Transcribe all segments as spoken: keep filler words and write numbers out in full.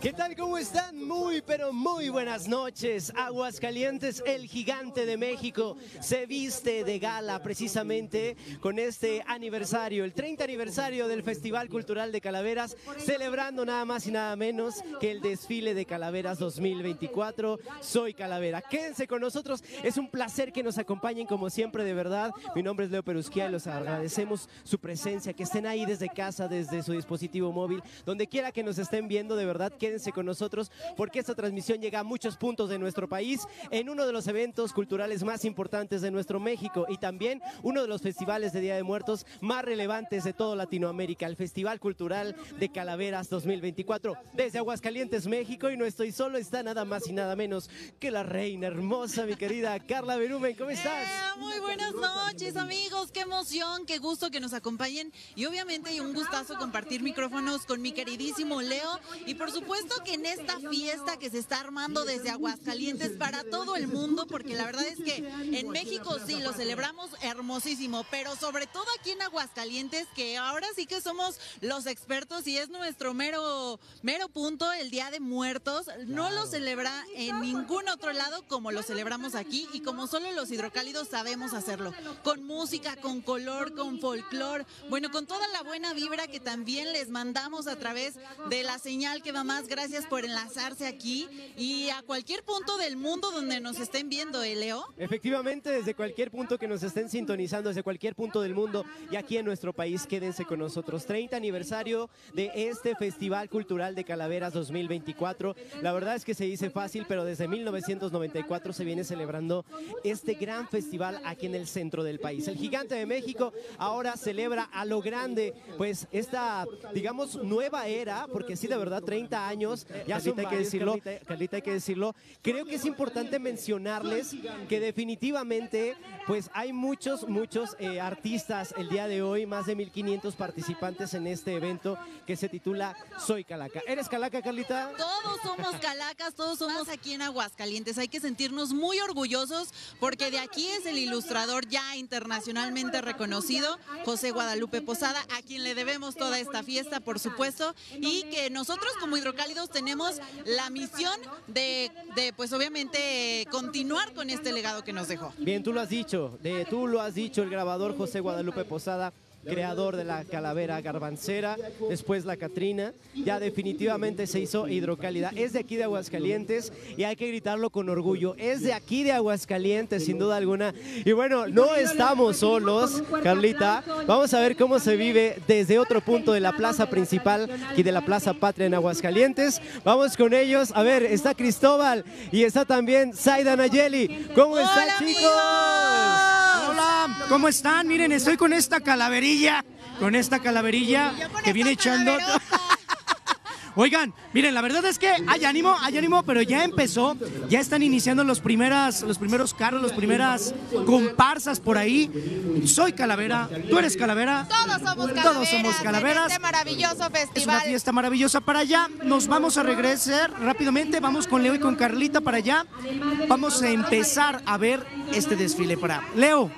¿Qué tal? ¿Cómo están? Muy, pero muy buenas noches. Aguascalientes, el gigante de México, se viste de gala precisamente con este aniversario, el treinta aniversario del Festival Cultural de Calaveras, celebrando nada más y nada menos que el desfile de Calaveras dos mil veinticuatro. Soy Calavera. Quédense con nosotros. Es un placer que nos acompañen como siempre, de verdad. Mi nombre es Leo Perusquía y los agradecemos su presencia, que estén ahí desde casa, desde su dispositivo móvil, donde quiera que nos estén viendo, de verdad, quédense con nosotros porque esta transmisión llega a muchos puntos de nuestro país en uno de los eventos culturales más importantes de nuestro México y también uno de los festivales de Día de Muertos más relevantes de toda Latinoamérica, el Festival Cultural de Calaveras dos mil veinticuatro. Desde Aguascalientes, México, y no estoy solo, está nada más y nada menos que la reina hermosa, mi querida Carla Berumen. ¿Cómo estás? Eh, muy buenas noches, amigos. Qué emoción, qué gusto que nos acompañen y obviamente un gustazo compartir micrófonos con mi queridísimo Leo y por supuesto que en esta fiesta que se está armando desde Aguascalientes para todo el mundo, porque la verdad es que en México sí lo celebramos hermosísimo, pero sobre todo aquí en Aguascalientes, que ahora sí que somos los expertos y es nuestro mero, mero punto, el Día de Muertos. No lo celebra en ningún otro lado como lo celebramos aquí y como solo los hidrocálidos sabemos hacerlo, con música, con color, con folclor, bueno, con toda la buena vibra que también les mandamos a través de la señal que va más. Gracias por enlazarse aquí y a cualquier punto del mundo donde nos estén viendo, ¿eh, Leo? Efectivamente, desde cualquier punto que nos estén sintonizando, desde cualquier punto del mundo y aquí en nuestro país, quédense con nosotros. treinta aniversario de este Festival Cultural de Calaveras dos mil veinticuatro. La verdad es que se dice fácil, pero desde mil novecientos noventa y cuatro se viene celebrando este gran festival aquí en el centro del país. El gigante de México ahora celebra a lo grande, pues esta, digamos, nueva era, porque sí, de verdad, treinta años. Ya Carlita, hay que decirlo, Carlita, Carlita, hay que decirlo. Creo que es importante mencionarles que definitivamente, pues hay muchos, muchos eh, artistas el día de hoy, más de mil quinientos participantes en este evento que se titula Soy Calaca. ¿Eres Calaca, Carlita? Todos somos calacas, todos somos aquí en Aguascalientes. Hay que sentirnos muy orgullosos porque de aquí es el ilustrador ya internacionalmente reconocido, José Guadalupe Posada, a quien le debemos toda esta fiesta, por supuesto, y que nosotros como hidrocálidos tenemos la misión de, de, pues obviamente, continuar con este legado que nos dejó. Bien, tú lo has dicho, de, tú lo has dicho, el grabador José Guadalupe Posada, creador de la calavera garbancera, después la Catrina, ya definitivamente se hizo hidrocálida. Es de aquí de Aguascalientes y hay que gritarlo con orgullo. Es de aquí de Aguascalientes, sin duda alguna. Y bueno, no estamos solos, Carlita. Vamos a ver cómo se vive desde otro punto de la plaza principal y de la Plaza Patria en Aguascalientes. Vamos con ellos. A ver, está Cristóbal y está también Zaida Nayeli. ¿Cómo están, chicos? Hola, ¿cómo están? Miren, estoy con esta calaverilla, con esta calaverilla que viene echando... Oigan, miren, la verdad es que hay ánimo, hay ánimo, pero ya empezó, ya están iniciando los, primeras, los primeros carros, las primeras comparsas por ahí. Soy Calavera, tú eres Calavera. Todos somos Calaveras. Todos somos Calaveras. En este maravilloso festival. Es una fiesta maravillosa para allá. Nos vamos a regresar rápidamente, vamos con Leo y con Carlita para allá. Vamos a empezar a ver este desfile para Leo.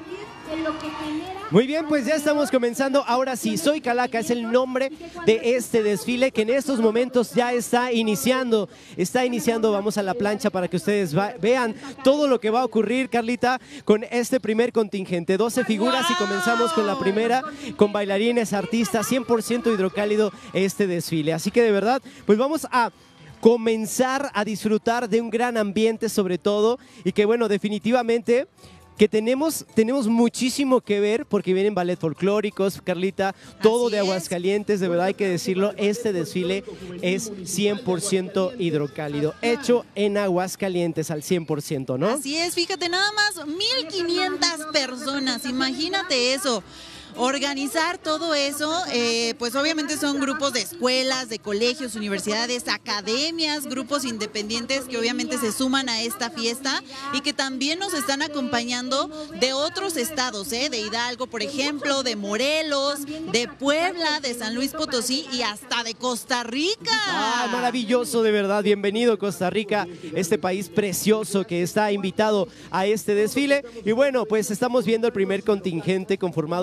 Muy bien, pues ya estamos comenzando. Ahora sí, Soy Calaca es el nombre de este desfile que en estos momentos ya está iniciando. Está iniciando, vamos a la plancha para que ustedes vean todo lo que va a ocurrir, Carlita, con este primer contingente. doce figuras y comenzamos con la primera, con bailarines, artistas, cien por ciento hidrocálido este desfile. Así que de verdad, pues vamos a comenzar a disfrutar de un gran ambiente sobre todo y que bueno, definitivamente... que tenemos, tenemos muchísimo que ver porque vienen ballet folclóricos, Carlita, todo Así de es. Aguascalientes, de verdad hay que decirlo, este desfile es cien por ciento hidrocálido, hecho en Aguascalientes al cien por ciento, ¿no? Así es, fíjate, nada más mil quinientas personas, imagínate eso. Organizar todo eso, eh, pues obviamente son grupos de escuelas, de colegios, universidades, academias, grupos independientes que obviamente se suman a esta fiesta y que también nos están acompañando de otros estados, ¿eh? De Hidalgo, por ejemplo, de Morelos, de Puebla, de San Luis Potosí y hasta de Costa Rica. Ah, maravilloso, de verdad. Bienvenido, Costa Rica, este país precioso que está invitado a este desfile. Y bueno, pues estamos viendo el primer contingente conformado por el ballet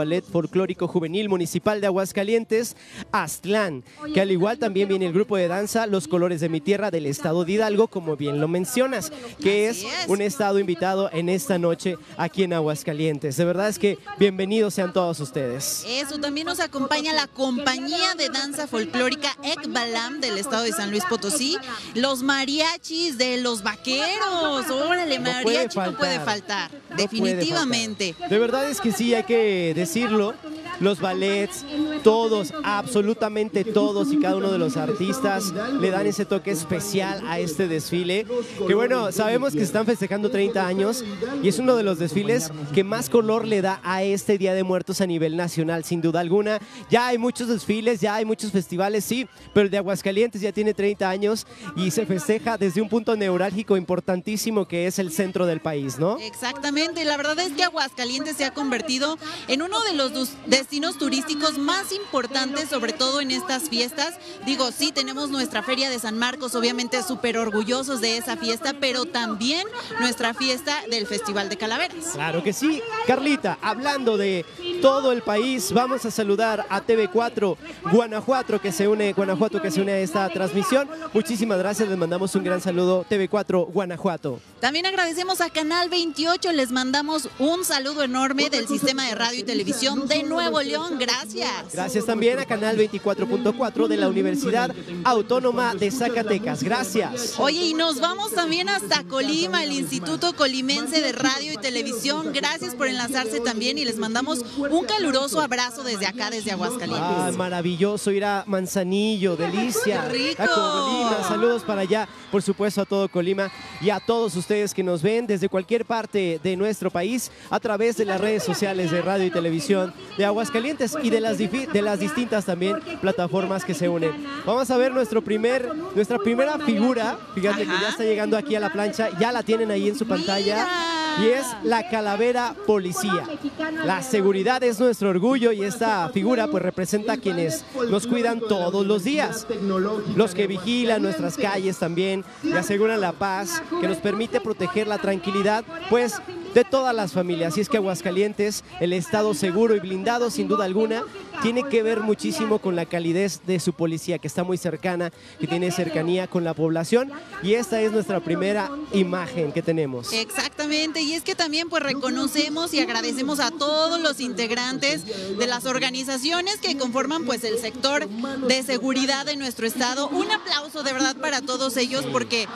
Ballet Folclórico Juvenil Municipal de Aguascalientes, Aztlán, que al igual también viene el grupo de danza Los Colores de mi Tierra del estado de Hidalgo, como bien lo mencionas, que es un estado invitado en esta noche aquí en Aguascalientes. De verdad es que bienvenidos sean todos ustedes. Eso, también nos acompaña la compañía de danza folclórica Ekbalam del estado de San Luis Potosí, los mariachis de los vaqueros. Órale, No mariachi puede no puede faltar. faltar, No definitivamente. puede faltar. De verdad es que sí, hay que decirlo. Los ballets, todos, absolutamente todos y cada uno de los artistas le dan ese toque especial a este desfile. Que bueno, sabemos que están festejando treinta años y es uno de los desfiles que más color le da a este Día de Muertos a nivel nacional, sin duda alguna. Ya hay muchos desfiles, ya hay muchos festivales, sí, pero el de Aguascalientes ya tiene treinta años y se festeja desde un punto neurálgico importantísimo que es el centro del país, ¿no? Exactamente, la verdad es que Aguascalientes se ha convertido en uno de los dus- destinos turísticos más importantes, sobre todo en estas fiestas. Digo, sí, tenemos nuestra Feria de San Marcos, obviamente súper orgullosos de esa fiesta, pero también nuestra fiesta del Festival de Calaveras. Claro que sí. Carlita, hablando de todo el país, vamos a saludar a T V cuatro Guanajuato que se une, Guanajuato que se une a esta transmisión. Muchísimas gracias, les mandamos un gran saludo, T V cuatro Guanajuato. También agradecemos a Canal veintiocho, les mandamos un saludo enorme del Sistema de Radio y Televisión de Nuevo León, gracias. Gracias también a Canal veinticuatro punto cuatro de la Universidad Autónoma de Zacatecas. Gracias. Oye, y nos vamos también hasta Colima, el Instituto Colimense de Radio y Televisión. Gracias por enlazarse también y les mandamos un caluroso abrazo desde acá, desde Aguascalientes. Ah, maravilloso ir a Manzanillo, delicia. ¡Qué rico! A Colima, saludos para allá, por supuesto a todo Colima y a todos ustedes que nos ven desde cualquier parte de nuestro país a través de las redes sociales de Radio y Televisión de Aguascalientes y de las, de las distintas también plataformas que se unen. Vamos a ver nuestro primer, nuestra primera figura, fíjate Ajá. que ya está llegando aquí a la plancha, ya la tienen ahí en su pantalla. Y es la calavera policía. La seguridad es nuestro orgullo y esta figura pues representa a quienes nos cuidan todos los días. Los que vigilan nuestras calles también y aseguran la paz, que nos permite proteger la tranquilidad pues de todas las familias. Así es que Aguascalientes, el estado seguro y blindado sin duda alguna, tiene que ver muchísimo con la calidez de su policía, que está muy cercana, que tiene cercanía con la población y esta es nuestra primera imagen que tenemos. Exactamente, y es que también pues reconocemos y agradecemos a todos los integrantes de las organizaciones que conforman pues el sector de seguridad de nuestro estado. Un aplauso de verdad para todos ellos porque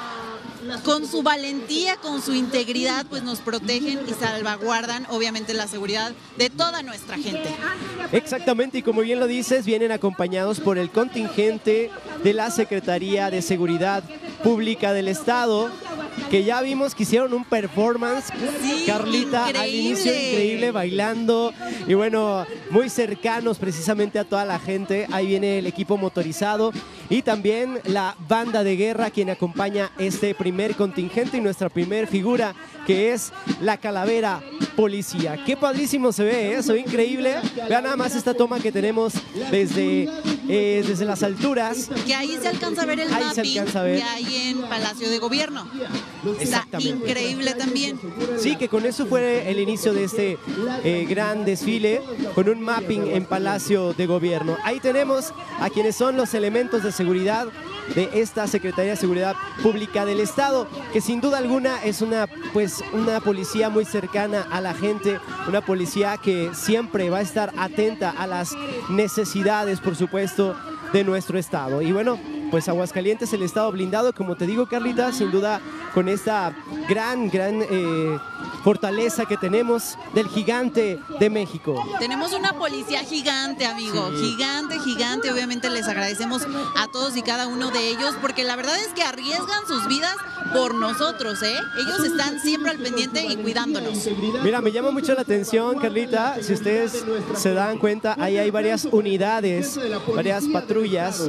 con su valentía, con su integridad, pues nos protegen y salvaguardan obviamente la seguridad de toda nuestra gente. Exactamente, y como bien lo dices, vienen acompañados por el contingente de la Secretaría de Seguridad Pública del Estado, que ya vimos que hicieron un performance, Sí, Carlita, increíble. al inicio increíble, bailando, y bueno, muy cercanos precisamente a toda la gente. Ahí viene el equipo motorizado y también la banda de guerra, quien acompaña este primer contingente y nuestra primer figura, que es la calavera policía. Qué padrísimo se ve, ¿eh? Se ve increíble. Vean nada más esta toma que tenemos desde, eh, desde las alturas. Que ahí se alcanza a ver el Ahí se mapping alcanza a ver. que hay en Palacio de Gobierno. Está Exactamente. increíble también. Sí, que con eso fue el inicio de este eh, gran desfile, con un mapping en Palacio de Gobierno. Ahí tenemos a quienes son los elementos de seguridad de esta Secretaría de Seguridad Pública del Estado, que sin duda alguna es una, pues, una policía muy cercana a la gente, una policía que siempre va a estar atenta a las necesidades, por supuesto, de nuestro estado. Y bueno, pues Aguascalientes, el estado blindado, como te digo, Carlita, sin duda con esta gran, gran eh, fortaleza que tenemos del gigante de México. Tenemos una policía gigante, amigo, Sí. gigante, gigante. Obviamente les agradecemos a todos y cada uno de ellos porque la verdad es que arriesgan sus vidas por nosotros, ¿eh? Ellos están siempre al pendiente y cuidándonos. Mira, me llama mucho la atención, Carlita, si ustedes se dan cuenta, ahí hay varias unidades, varias patrullas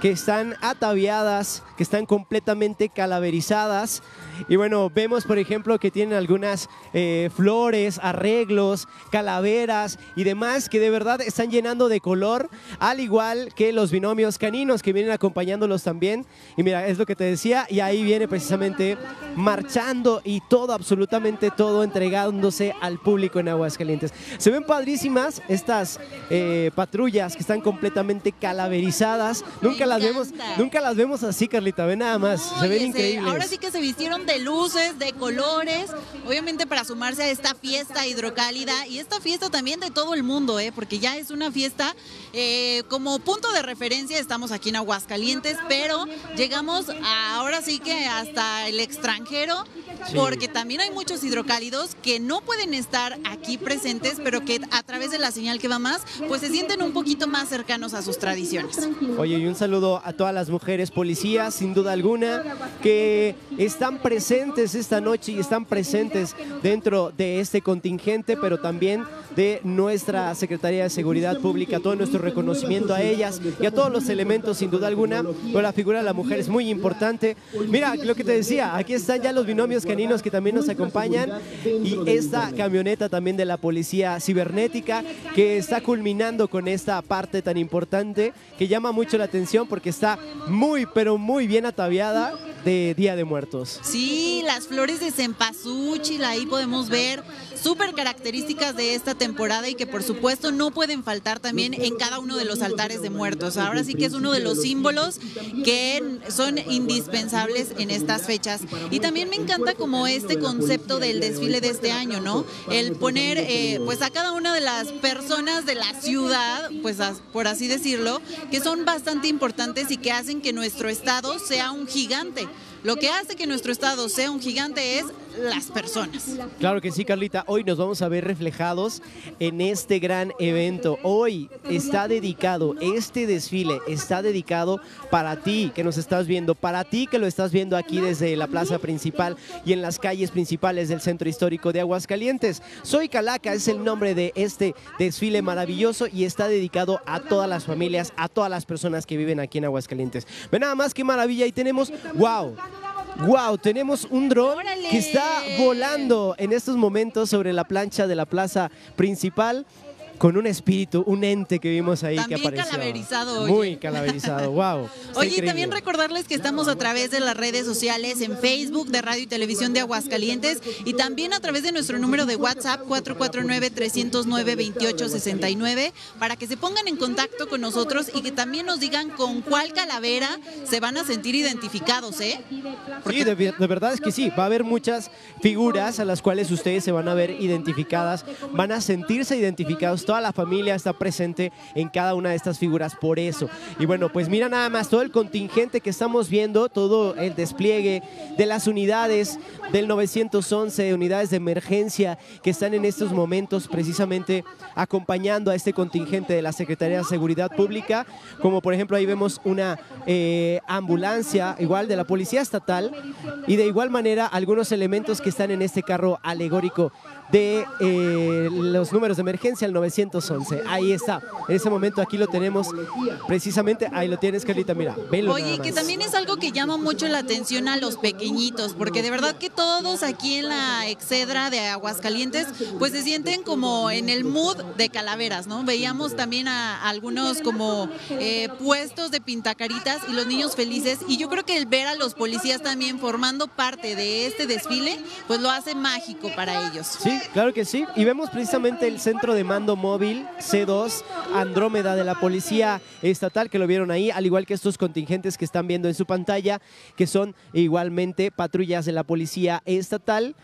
que están ataviadas, que están completamente calaverizadas. Y bueno, vemos por ejemplo que tienen algunas eh, flores, arreglos, calaveras y demás que de verdad están llenando de color, al igual que los binomios caninos que vienen acompañándolos también. Y mira, es lo que te decía, y ahí viene precisamente marchando y todo, absolutamente todo, entregándose al público en Aguascalientes. Se ven padrísimas estas eh, patrullas que están completamente calaverizadas. Nunca las vemos, nunca las vemos así, Carlita, ve nada más, Oye, se ven se, increíbles. ahora sí que se vistieron de luces, de colores, obviamente para sumarse a esta fiesta hidrocálida y esta fiesta también de todo el mundo, ¿eh? Porque ya es una fiesta eh, como punto de referencia, estamos aquí en Aguascalientes, pero llegamos a, ahora sí que hasta el extranjero, sí, porque también hay muchos hidrocálidos que no pueden estar aquí presentes, pero que a través de la señal que va más, pues se sienten un poquito más cercanos a sus tradiciones. Oye, y un saludo a todas las mujeres policías, sin duda alguna, que están presentes esta noche y están presentes dentro de este contingente, pero también de nuestra Secretaría de Seguridad Pública. Todo nuestro reconocimiento a ellas y a todos los elementos, sin duda alguna, pero la figura de la mujer es muy importante. Mira, lo que te decía, aquí están ya los binomios caninos que también nos acompañan y esta camioneta también de la Policía Cibernética que está culminando con esta parte tan importante que llama mucho la atención porque está muy, pero muy bien ataviada de Día de Muertos. Sí, las flores de cempasúchil, ahí podemos ver, súper características de esta temporada y que por supuesto no pueden faltar también en cada uno de los altares de muertos. Ahora sí que es uno de los símbolos que son indispensables en estas fechas. Y también me encanta como este concepto del desfile de este año, ¿no? El poner eh, pues a cada una de las personas de la ciudad, pues a, por así decirlo, que son bastante importantes y que hacen que nuestro estado sea un gigante. Lo que hace que nuestro estado sea un gigante es las personas. Claro que sí, Carlita. Hoy nos vamos a ver reflejados en este gran evento. Hoy está dedicado, este desfile está dedicado para ti que nos estás viendo, para ti que lo estás viendo aquí desde la plaza principal y en las calles principales del centro histórico de Aguascalientes. Soy Calaca, es el nombre de este desfile maravilloso y está dedicado a todas las familias, a todas las personas que viven aquí en Aguascalientes. Ve nada más qué maravilla y tenemos, wow. Wow, tenemos un dron que está volando en estos momentos sobre la plancha de la plaza principal con un espíritu, un ente que vimos ahí también que apareció. Calaverizado, oye. Muy calaverizado, wow. Oye, y también recordarles que estamos a través de las redes sociales en Facebook de Radio y Televisión de Aguascalientes y también a través de nuestro número de WhatsApp cuatro cuatro nueve, tres cero nueve, dos ocho seis nueve para que se pongan en contacto con nosotros y que también nos digan con cuál calavera se van a sentir identificados, ¿eh? Porque... Sí, de, de verdad es que sí, va a haber muchas figuras a las cuales ustedes se van a ver identificadas, van a sentirse identificados. Toda la familia está presente en cada una de estas figuras por eso. Y bueno, pues mira nada más todo el contingente que estamos viendo, todo el despliegue de las unidades del nueve once, unidades de emergencia que están en estos momentos precisamente acompañando a este contingente de la Secretaría de Seguridad Pública, como por ejemplo ahí vemos una eh, ambulancia igual de la Policía Estatal y de igual manera algunos elementos que están en este carro alegórico de eh, los números de emergencia, el nueve once. Ahí está, en ese momento aquí lo tenemos precisamente, ahí lo tienes, Carlita, mira, velo. Oye, que también es algo que llama mucho la atención a los pequeñitos, porque de verdad que todos aquí en la Excedra de Aguascalientes, pues se sienten como en el mood de calaveras, ¿no? Veíamos también a, a algunos como eh, puestos de pintacaritas y los niños felices, y yo creo que el ver a los policías también formando parte de este desfile, pues lo hace mágico para ellos. Sí, claro que sí, y vemos precisamente el centro de mando móvil C dos Andrómeda de la Policía Estatal, que lo vieron ahí, al igual que estos contingentes que están viendo en su pantalla, que son igualmente patrullas de la Policía Estatal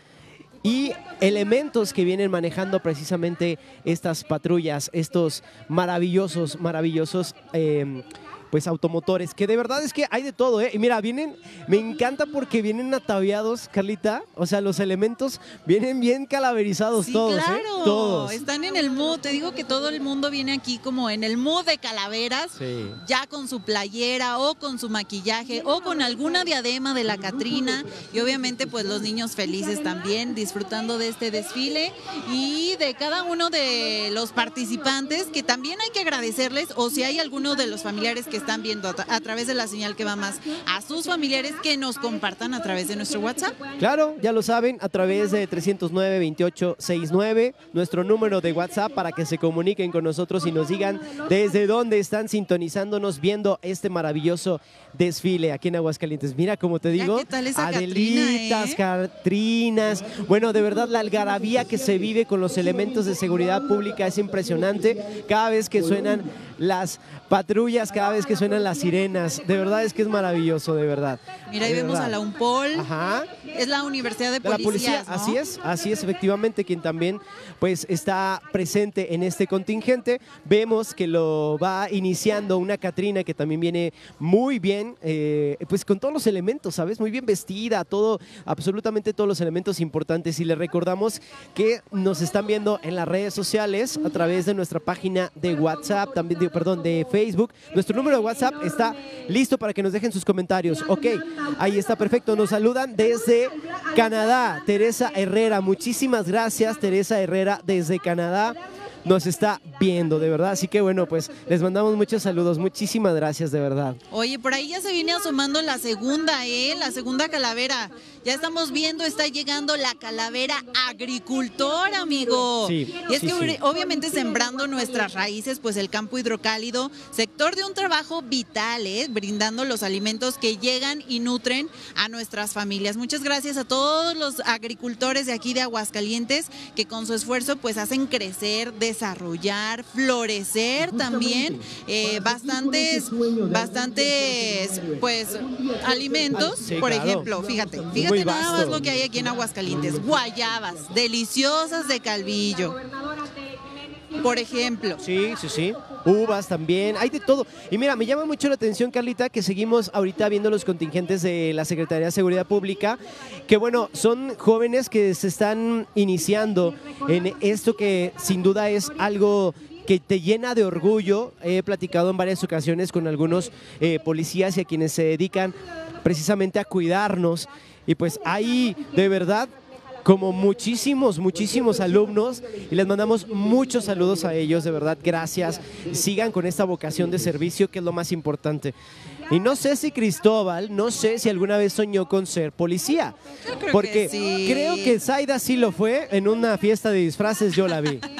y elementos que vienen manejando precisamente estas patrullas, estos maravillosos, maravillosos eh, pues automotores, que de verdad es que hay de todo, ¿eh? Y mira, vienen, me encanta porque vienen ataviados, Carlita, o sea, los elementos vienen bien calaverizados, sí, todos, claro, ¿eh? Todos. Están en el mood, te digo que todo el mundo viene aquí como en el mood de calaveras, sí, ya con su playera o con su maquillaje o con alguna diadema de la Catrina y obviamente pues los niños felices también disfrutando de este desfile y de cada uno de los participantes que también hay que agradecerles o si hay alguno de los familiares que están viendo a, a través de la señal que va más, a sus familiares que nos compartan a través de nuestro WhatsApp. Claro, ya lo saben, a través de trescientos nueve, veintiocho sesenta y nueve, nuestro número de WhatsApp para que se comuniquen con nosotros y nos digan desde dónde están sintonizándonos viendo este maravilloso desfile aquí en Aguascalientes. Mira, como te digo, ¿qué tal esa Adelitas, Catrina, eh? Catrinas. Bueno, de verdad, la algarabía que se vive con los elementos de seguridad pública es impresionante. Cada vez que suenan las patrullas, cada vez que suenan las sirenas, de verdad es que es maravilloso, de verdad. Mira, ahí de vemos verdad. a la UNPOL. Ajá. Es la Universidad de De la Policías, policía, ¿no? así es, así es, efectivamente, quien también pues está presente en este contingente. Vemos que lo va iniciando una Catrina que también viene muy bien, eh, pues con todos los elementos, ¿sabes? Muy bien vestida, todo, absolutamente todos los elementos importantes. Y les recordamos que nos están viendo en las redes sociales a través de nuestra página de WhatsApp, también, de, perdón, de Facebook. Nuestro número de WhatsApp está listo para que nos dejen sus comentarios. Ok, ahí está, perfecto. Nos saludan desde Canadá, Teresa Herrera. Muchísimas gracias, Teresa Herrera, desde Canadá. Nos está viendo, de verdad. Así que bueno, pues les mandamos muchos saludos. Muchísimas gracias, de verdad. Oye, por ahí ya se viene asomando la segunda, ¿eh? La segunda calavera. Ya estamos viendo, está llegando la calavera agricultora, amigo. Sí, y es sí, que sí. obviamente sembrando nuestras raíces, pues el campo hidrocálido, sector de un trabajo vital, ¿eh? Brindando los alimentos que llegan y nutren a nuestras familias. Muchas gracias a todos los agricultores de aquí de Aguascalientes que con su esfuerzo pues hacen crecer, desarrollar, florecer también eh, bastantes, bastantes pues alimentos. Sí, por claro. ejemplo, fíjate, fíjate Muy nada vasto. más lo que hay aquí en Aguascalientes. Guayabas, deliciosas de Calvillo. Por ejemplo. Sí, sí, sí. Uvas también, hay de todo. Y mira, me llama mucho la atención, Carlita, que seguimos ahorita viendo los contingentes de la Secretaría de Seguridad Pública, que bueno, son jóvenes que se están iniciando en esto que sin duda es algo que te llena de orgullo. He platicado en varias ocasiones con algunos eh, policías y a quienes se dedican precisamente a cuidarnos. Y pues hay de verdad como muchísimos, muchísimos alumnos y les mandamos muchos saludos a ellos, de verdad, gracias. Sigan con esta vocación de servicio que es lo más importante. Y no sé si Cristóbal, no sé si alguna vez soñó con ser policía, Yo creo porque que sí. creo que Zaida sí lo fue en una fiesta de disfraces, yo la vi.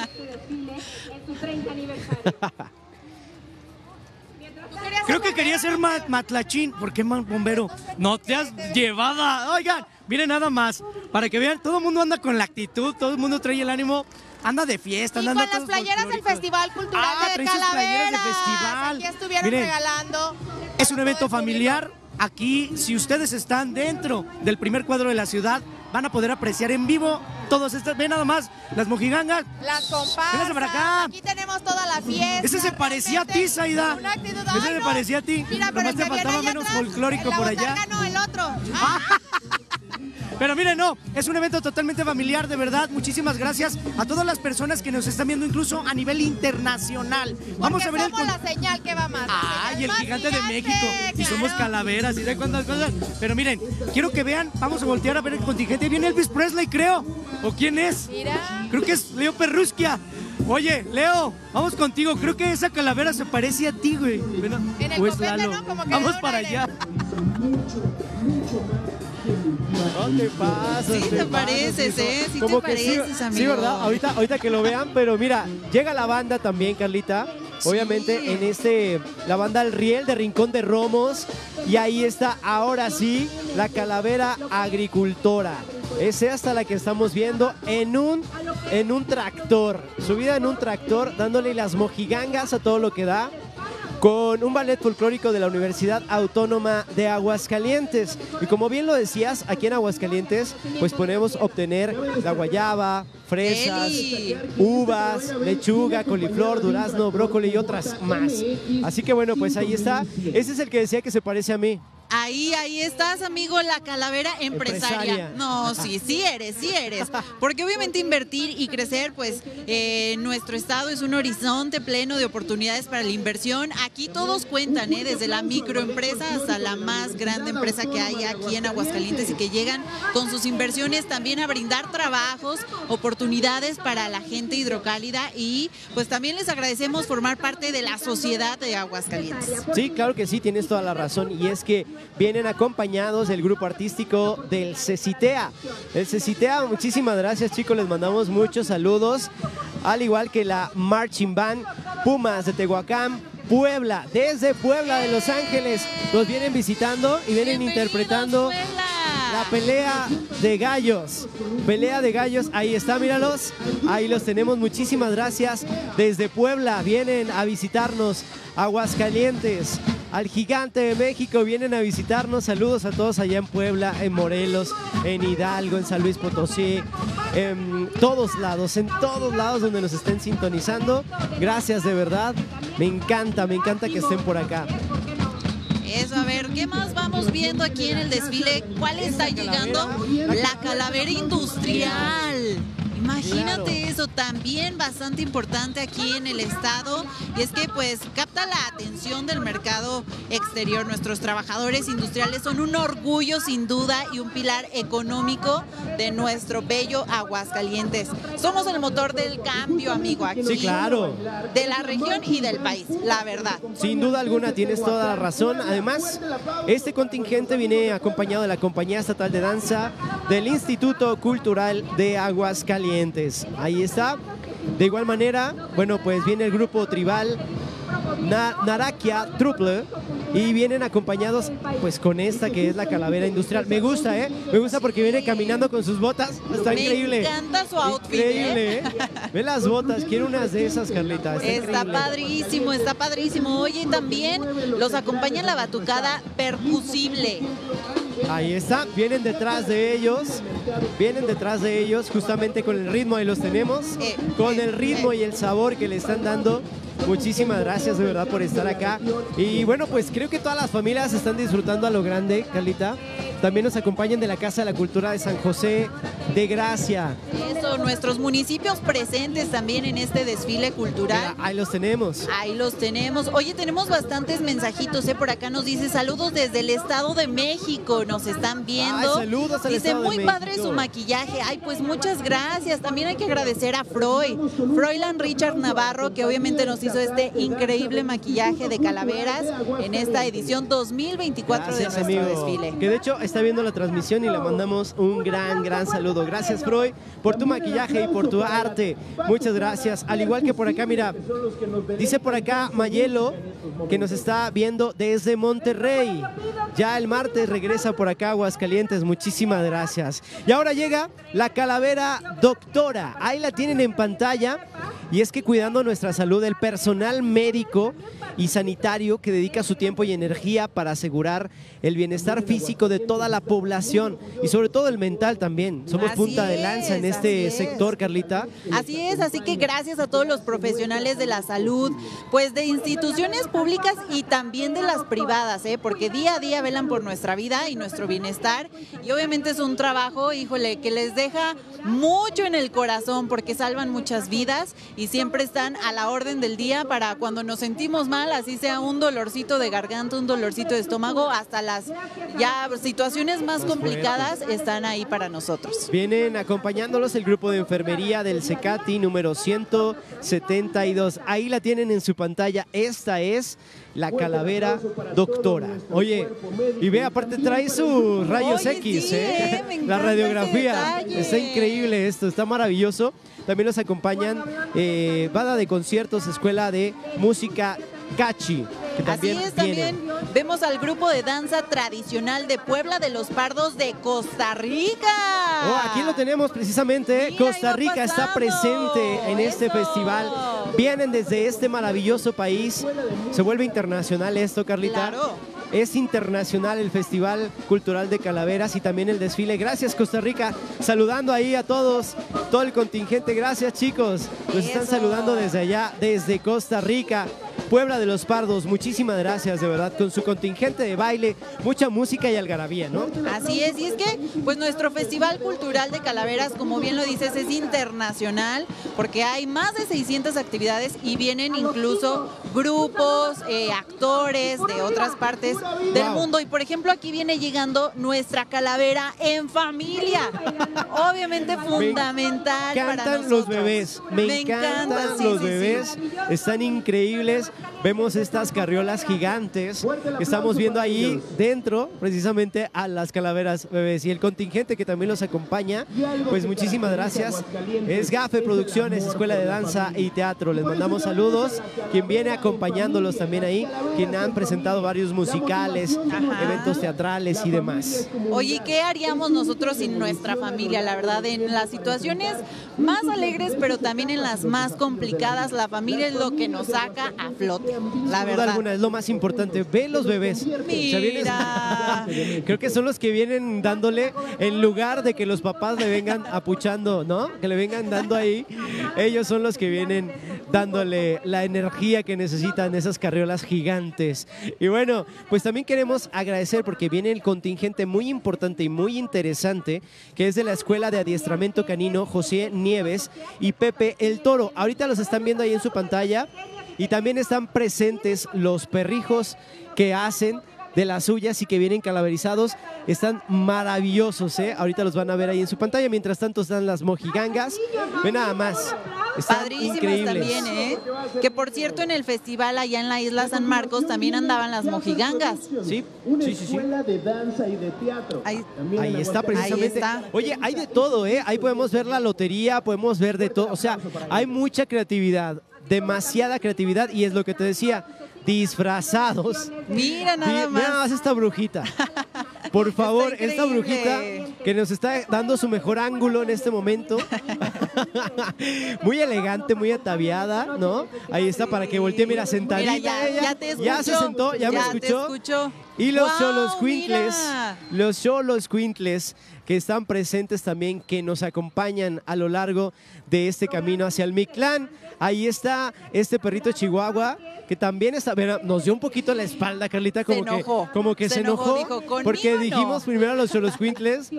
Creo que quería ser ma- matlachín. ¿Por qué man- bombero? No te has llevada. Oigan, miren nada más. Para que vean, todo el mundo anda con la actitud, todo el mundo trae el ánimo. Anda de fiesta, Y anda con las playeras del Festival Cultural Ah, de traen sus playeras Calaveras. de festival. Aquí estuvieron Miren, regalando. Es un evento familiar. Aquí, si ustedes están dentro del primer cuadro de la ciudad, van a poder apreciar en vivo todos estos. Ven nada más, las mojigangas. Las comparsas. Véngase para acá. Aquí tenemos toda la fiesta. Ese se parecía a ti, Zaida. Una actitud. Ese Ay, se no. parecía a ti. Mira, pero Nomás el te que viene faltaba allá menos atrás, folclórico la por allá. botarga, no, el otro. Ah, Pero miren, no, es un evento totalmente familiar, de verdad. Muchísimas gracias a todas las personas que nos están viendo, incluso a nivel internacional. Vamos porque a ver el somos con- la señal que va más. la Ay, señal el más gigante de gigante, México. Y somos claro. calaveras y de cuántas cosas. Pero miren, quiero que vean, vamos a voltear a ver el contingente. Viene Elvis Presley, creo. ¿O quién es? Mira. Creo que es Leo Perrusquia. Oye, Leo, vamos contigo. Creo que esa calavera se parece a ti, güey. Ven a- En el o es copete, Lalo. ¿no? Como que Vamos de un para aire. allá. No te pasas. Sí te pareces, hijo. ¿eh? Sí Como te que sí, pareces, sí, amigo. ¿verdad? Ahorita, ahorita que lo vean, pero mira, llega la banda también, Carlita. Obviamente Sí. en este, la banda El Riel de Rincón de Romos. Y ahí está, ahora sí, la calavera agricultora. Es esta la que estamos viendo en un, en un tractor. Subida en un tractor, dándole las mojigangas a todo lo que da, con un ballet folclórico de la Universidad Autónoma de Aguascalientes. Y como bien lo decías, aquí en Aguascalientes, pues podemos obtener la guayaba, fresas, Deli. uvas, lechuga, coliflor, durazno, brócoli y otras más. Así que bueno, pues ahí está. Ese es el que decía que se parece a mí. Ahí, ahí estás, amigo, la calavera empresaria. Empresaria. No, sí, sí eres, sí eres. Porque obviamente invertir y crecer, pues, eh, nuestro estado es un horizonte pleno de oportunidades para la inversión. Aquí todos cuentan, ¿eh? Desde la microempresa hasta la más grande empresa que hay aquí en Aguascalientes y que llegan con sus inversiones también a brindar trabajos, oportunidades para la gente hidrocálida y pues también les agradecemos formar parte de la sociedad de Aguascalientes. Sí, claro que sí, tienes toda la razón. Y es que vienen acompañados del grupo artístico del CECITEA. El CECITEA, muchísimas gracias, chicos, les mandamos muchos saludos. Al igual que la Marching Band Pumas de Tehuacán, Puebla, desde Puebla de Los Ángeles, nos vienen visitando y vienen ¡Bienvenidos, interpretando Puebla! la pelea de gallos. Pelea de gallos, ahí está, míralos. Ahí los tenemos, muchísimas gracias. Desde Puebla vienen a visitarnos, Aguascalientes, al Gigante de México, vienen a visitarnos. Saludos a todos allá en Puebla, en Morelos, en Hidalgo, en San Luis Potosí, en todos lados, en todos lados donde nos estén sintonizando. Gracias de verdad, me encanta, me encanta que estén por acá. Eso, a ver, ¿qué más vamos viendo aquí en el desfile? ¿Cuál está llegando? La calavera industrial. Imagínate Claro. eso, también bastante importante aquí en el estado, y es que pues capta la atención del mercado exterior. Nuestros trabajadores industriales son un orgullo sin duda y un pilar económico de nuestro bello Aguascalientes. Somos el motor del cambio, amigo, aquí Sí, claro. de la región y del país, la verdad. Sin duda alguna, tienes toda la razón. Además, este contingente viene acompañado de la Compañía Estatal de Danza del Instituto Cultural de Aguascalientes. Ahí está. De igual manera, bueno, pues viene el grupo tribal Na- Narakia Truple y vienen acompañados pues con esta que es la calavera industrial. Me gusta, ¿eh? Me gusta porque viene caminando con sus botas. Está Me increíble. encanta su outfit, Increíble, ¿eh? Ve las botas. Quiero unas de esas, Carlita. Está, Está increíble. padrísimo, está padrísimo. Oye, también los acompaña la batucada percusible. Ahí está, vienen detrás de ellos, vienen detrás de ellos justamente con el ritmo, ahí los tenemos, Eh, con eh, el ritmo y el sabor que le están dando. Muchísimas gracias de verdad por estar acá. Y bueno, pues creo que todas las familias están disfrutando a lo grande, Carlita. También nos acompañan de la Casa de la Cultura de San José de Gracia. Eso, nuestros municipios presentes también en este desfile cultural. Mira, ahí los tenemos. Ahí los tenemos. Oye, tenemos bastantes mensajitos, ¿eh? Por acá nos dice saludos desde el Estado de México. Nos están viendo. Ay, saludos al Dice Estado de muy padre México. su maquillaje. Ay, pues muchas gracias. También hay que agradecer a Freud, Froilan Richard Navarro, que obviamente nos hizo este increíble maquillaje de calaveras en esta edición dos mil veinticuatro Gracias, de nuestro amigo. desfile. Que de hecho está viendo la transmisión y le mandamos un gran, gran saludo. Gracias, Freud, por tu maquillaje y por tu arte. Muchas gracias. Al igual que por acá, mira, dice por acá Mayelo que nos está viendo desde Monterrey. Ya el martes regresa por acá a Aguascalientes. Muchísimas gracias. Y ahora llega la calavera doctora. Ahí la tienen en pantalla. Y es que cuidando nuestra salud, el personal médico y sanitario que dedica su tiempo y energía para asegurar el bienestar físico de toda la población y sobre todo el mental también. Somos Así punta de lanza en es, este así es. sector, Carlita. Así es, así que gracias a todos los profesionales de la salud, pues de instituciones públicas y también de las privadas, ¿eh? Porque día a día velan por nuestra vida y nuestro bienestar y obviamente es un trabajo, híjole, que les deja mucho en el corazón porque salvan muchas vidas y siempre están a la orden del día para cuando nos sentimos mal, así sea un dolorcito de garganta, un dolorcito de estómago, hasta las ya situaciones más complicadas están ahí para nosotros. Vienen acompañándolos el grupo de enfermería del CECATI número ciento setenta y dos. Ahí la tienen en su pantalla. Esta es la calavera doctora. Oye, y ve, aparte trae sus rayos Oye, X, sí, ¿eh? eh, me La encanta radiografía. ese detalle. Está increíble esto, está maravilloso. También nos acompañan eh, banda de conciertos, escuela de música Cachi, que también Así es, vienen. también vemos al grupo de danza tradicional de Puebla de los Pardos de Costa Rica. Oh, aquí lo tenemos precisamente. Mira, Costa iba Rica está pasando. presente en este Eso. festival. Vienen desde este maravilloso país. Se vuelve internacional esto, Carlita. Claro. Es internacional el Festival Cultural de Calaveras y también el desfile. Gracias, Costa Rica. Saludando ahí a todos, todo el contingente. Gracias, chicos. Nos están Eso. saludando desde allá, desde Costa Rica. Puebla de los Pardos, muchísimas gracias, de verdad, con su contingente de baile, mucha música y algarabía, ¿no? Así es, y es que pues nuestro Festival Cultural de Calaveras, como bien lo dices, es internacional, porque hay más de seiscientas actividades y vienen incluso grupos, eh, actores de otras partes del Wow. mundo. Y por ejemplo, aquí viene llegando nuestra calavera en familia. Obviamente fundamental Me para encantan nosotros. los bebés, me, encantan encanta, sí, los sí, bebés, sí. están increíbles. Vemos estas carriolas gigantes que estamos viendo ahí dentro, precisamente a las calaveras bebés. Y el contingente que también los acompaña, pues muchísimas gracias. Es GAFE Producciones, Escuela de Danza y Teatro. Les mandamos saludos. Quien viene acompañándolos también ahí, quien han presentado varios musicales, Ajá. eventos teatrales y demás. Oye, ¿qué haríamos nosotros sin nuestra familia? La verdad, en las situaciones más alegres, pero también en las más complicadas, la familia es lo que nos saca a flote, la Sin duda verdad. alguna, es lo más importante. Ve los bebés. O sea, vienes- Mira. Creo que son los que vienen dándole, en lugar de que los papás le vengan apuchando, ¿no? Que le vengan dando ahí. Ellos son los que vienen dándole la energía que necesitan esas carriolas gigantes. Y bueno, pues también queremos agradecer porque viene el contingente muy importante y muy interesante, que es de la Escuela de Adiestramiento Canino José Nieves y Pepe el Toro. Ahorita los están viendo ahí en su pantalla. Y también están presentes los perrijos que hacen de las suyas y que vienen calaverizados. Están maravillosos, ¿eh? Ahorita los van a ver ahí en su pantalla. Mientras tanto están las mojigangas. Ve nada más. Están Padrísimas increíbles. también, ¿eh? Que por cierto, en el festival allá en la isla San Marcos también andaban las mojigangas. Sí, Una sí, sí, sí. escuela de danza y de teatro. Ahí- También Ahí en está Aguascalientes. precisamente. Ahí está. Oye, hay de todo, ¿eh? Ahí podemos ver la lotería, podemos ver de todo. O sea, hay mucha creatividad, demasiada creatividad. Y es lo que te decía, disfrazados. Mira nada Di- Mira más. nada más esta brujita. Por favor, esta increíble. brujita que nos está dando su mejor ángulo en este momento. Muy elegante, muy ataviada, ¿no? Ahí está para que voltee, mira, sentadita Mira, ya, ella. ya te escuchó. Ya se sentó, ya, me te escuchó. escuchó. Y los ¡Guau, cholos cuintles, mira! los cholos cuintles que están presentes también, que nos acompañan a lo largo de este camino hacia el Mictlán. Ahí está este perrito chihuahua que también está, mira, nos dio un poquito la espalda, Carlita, como que enojó. como que se, Se enojó, enojó, dijo, "Conmigo porque no". dijimos primero a los cholos cuintles,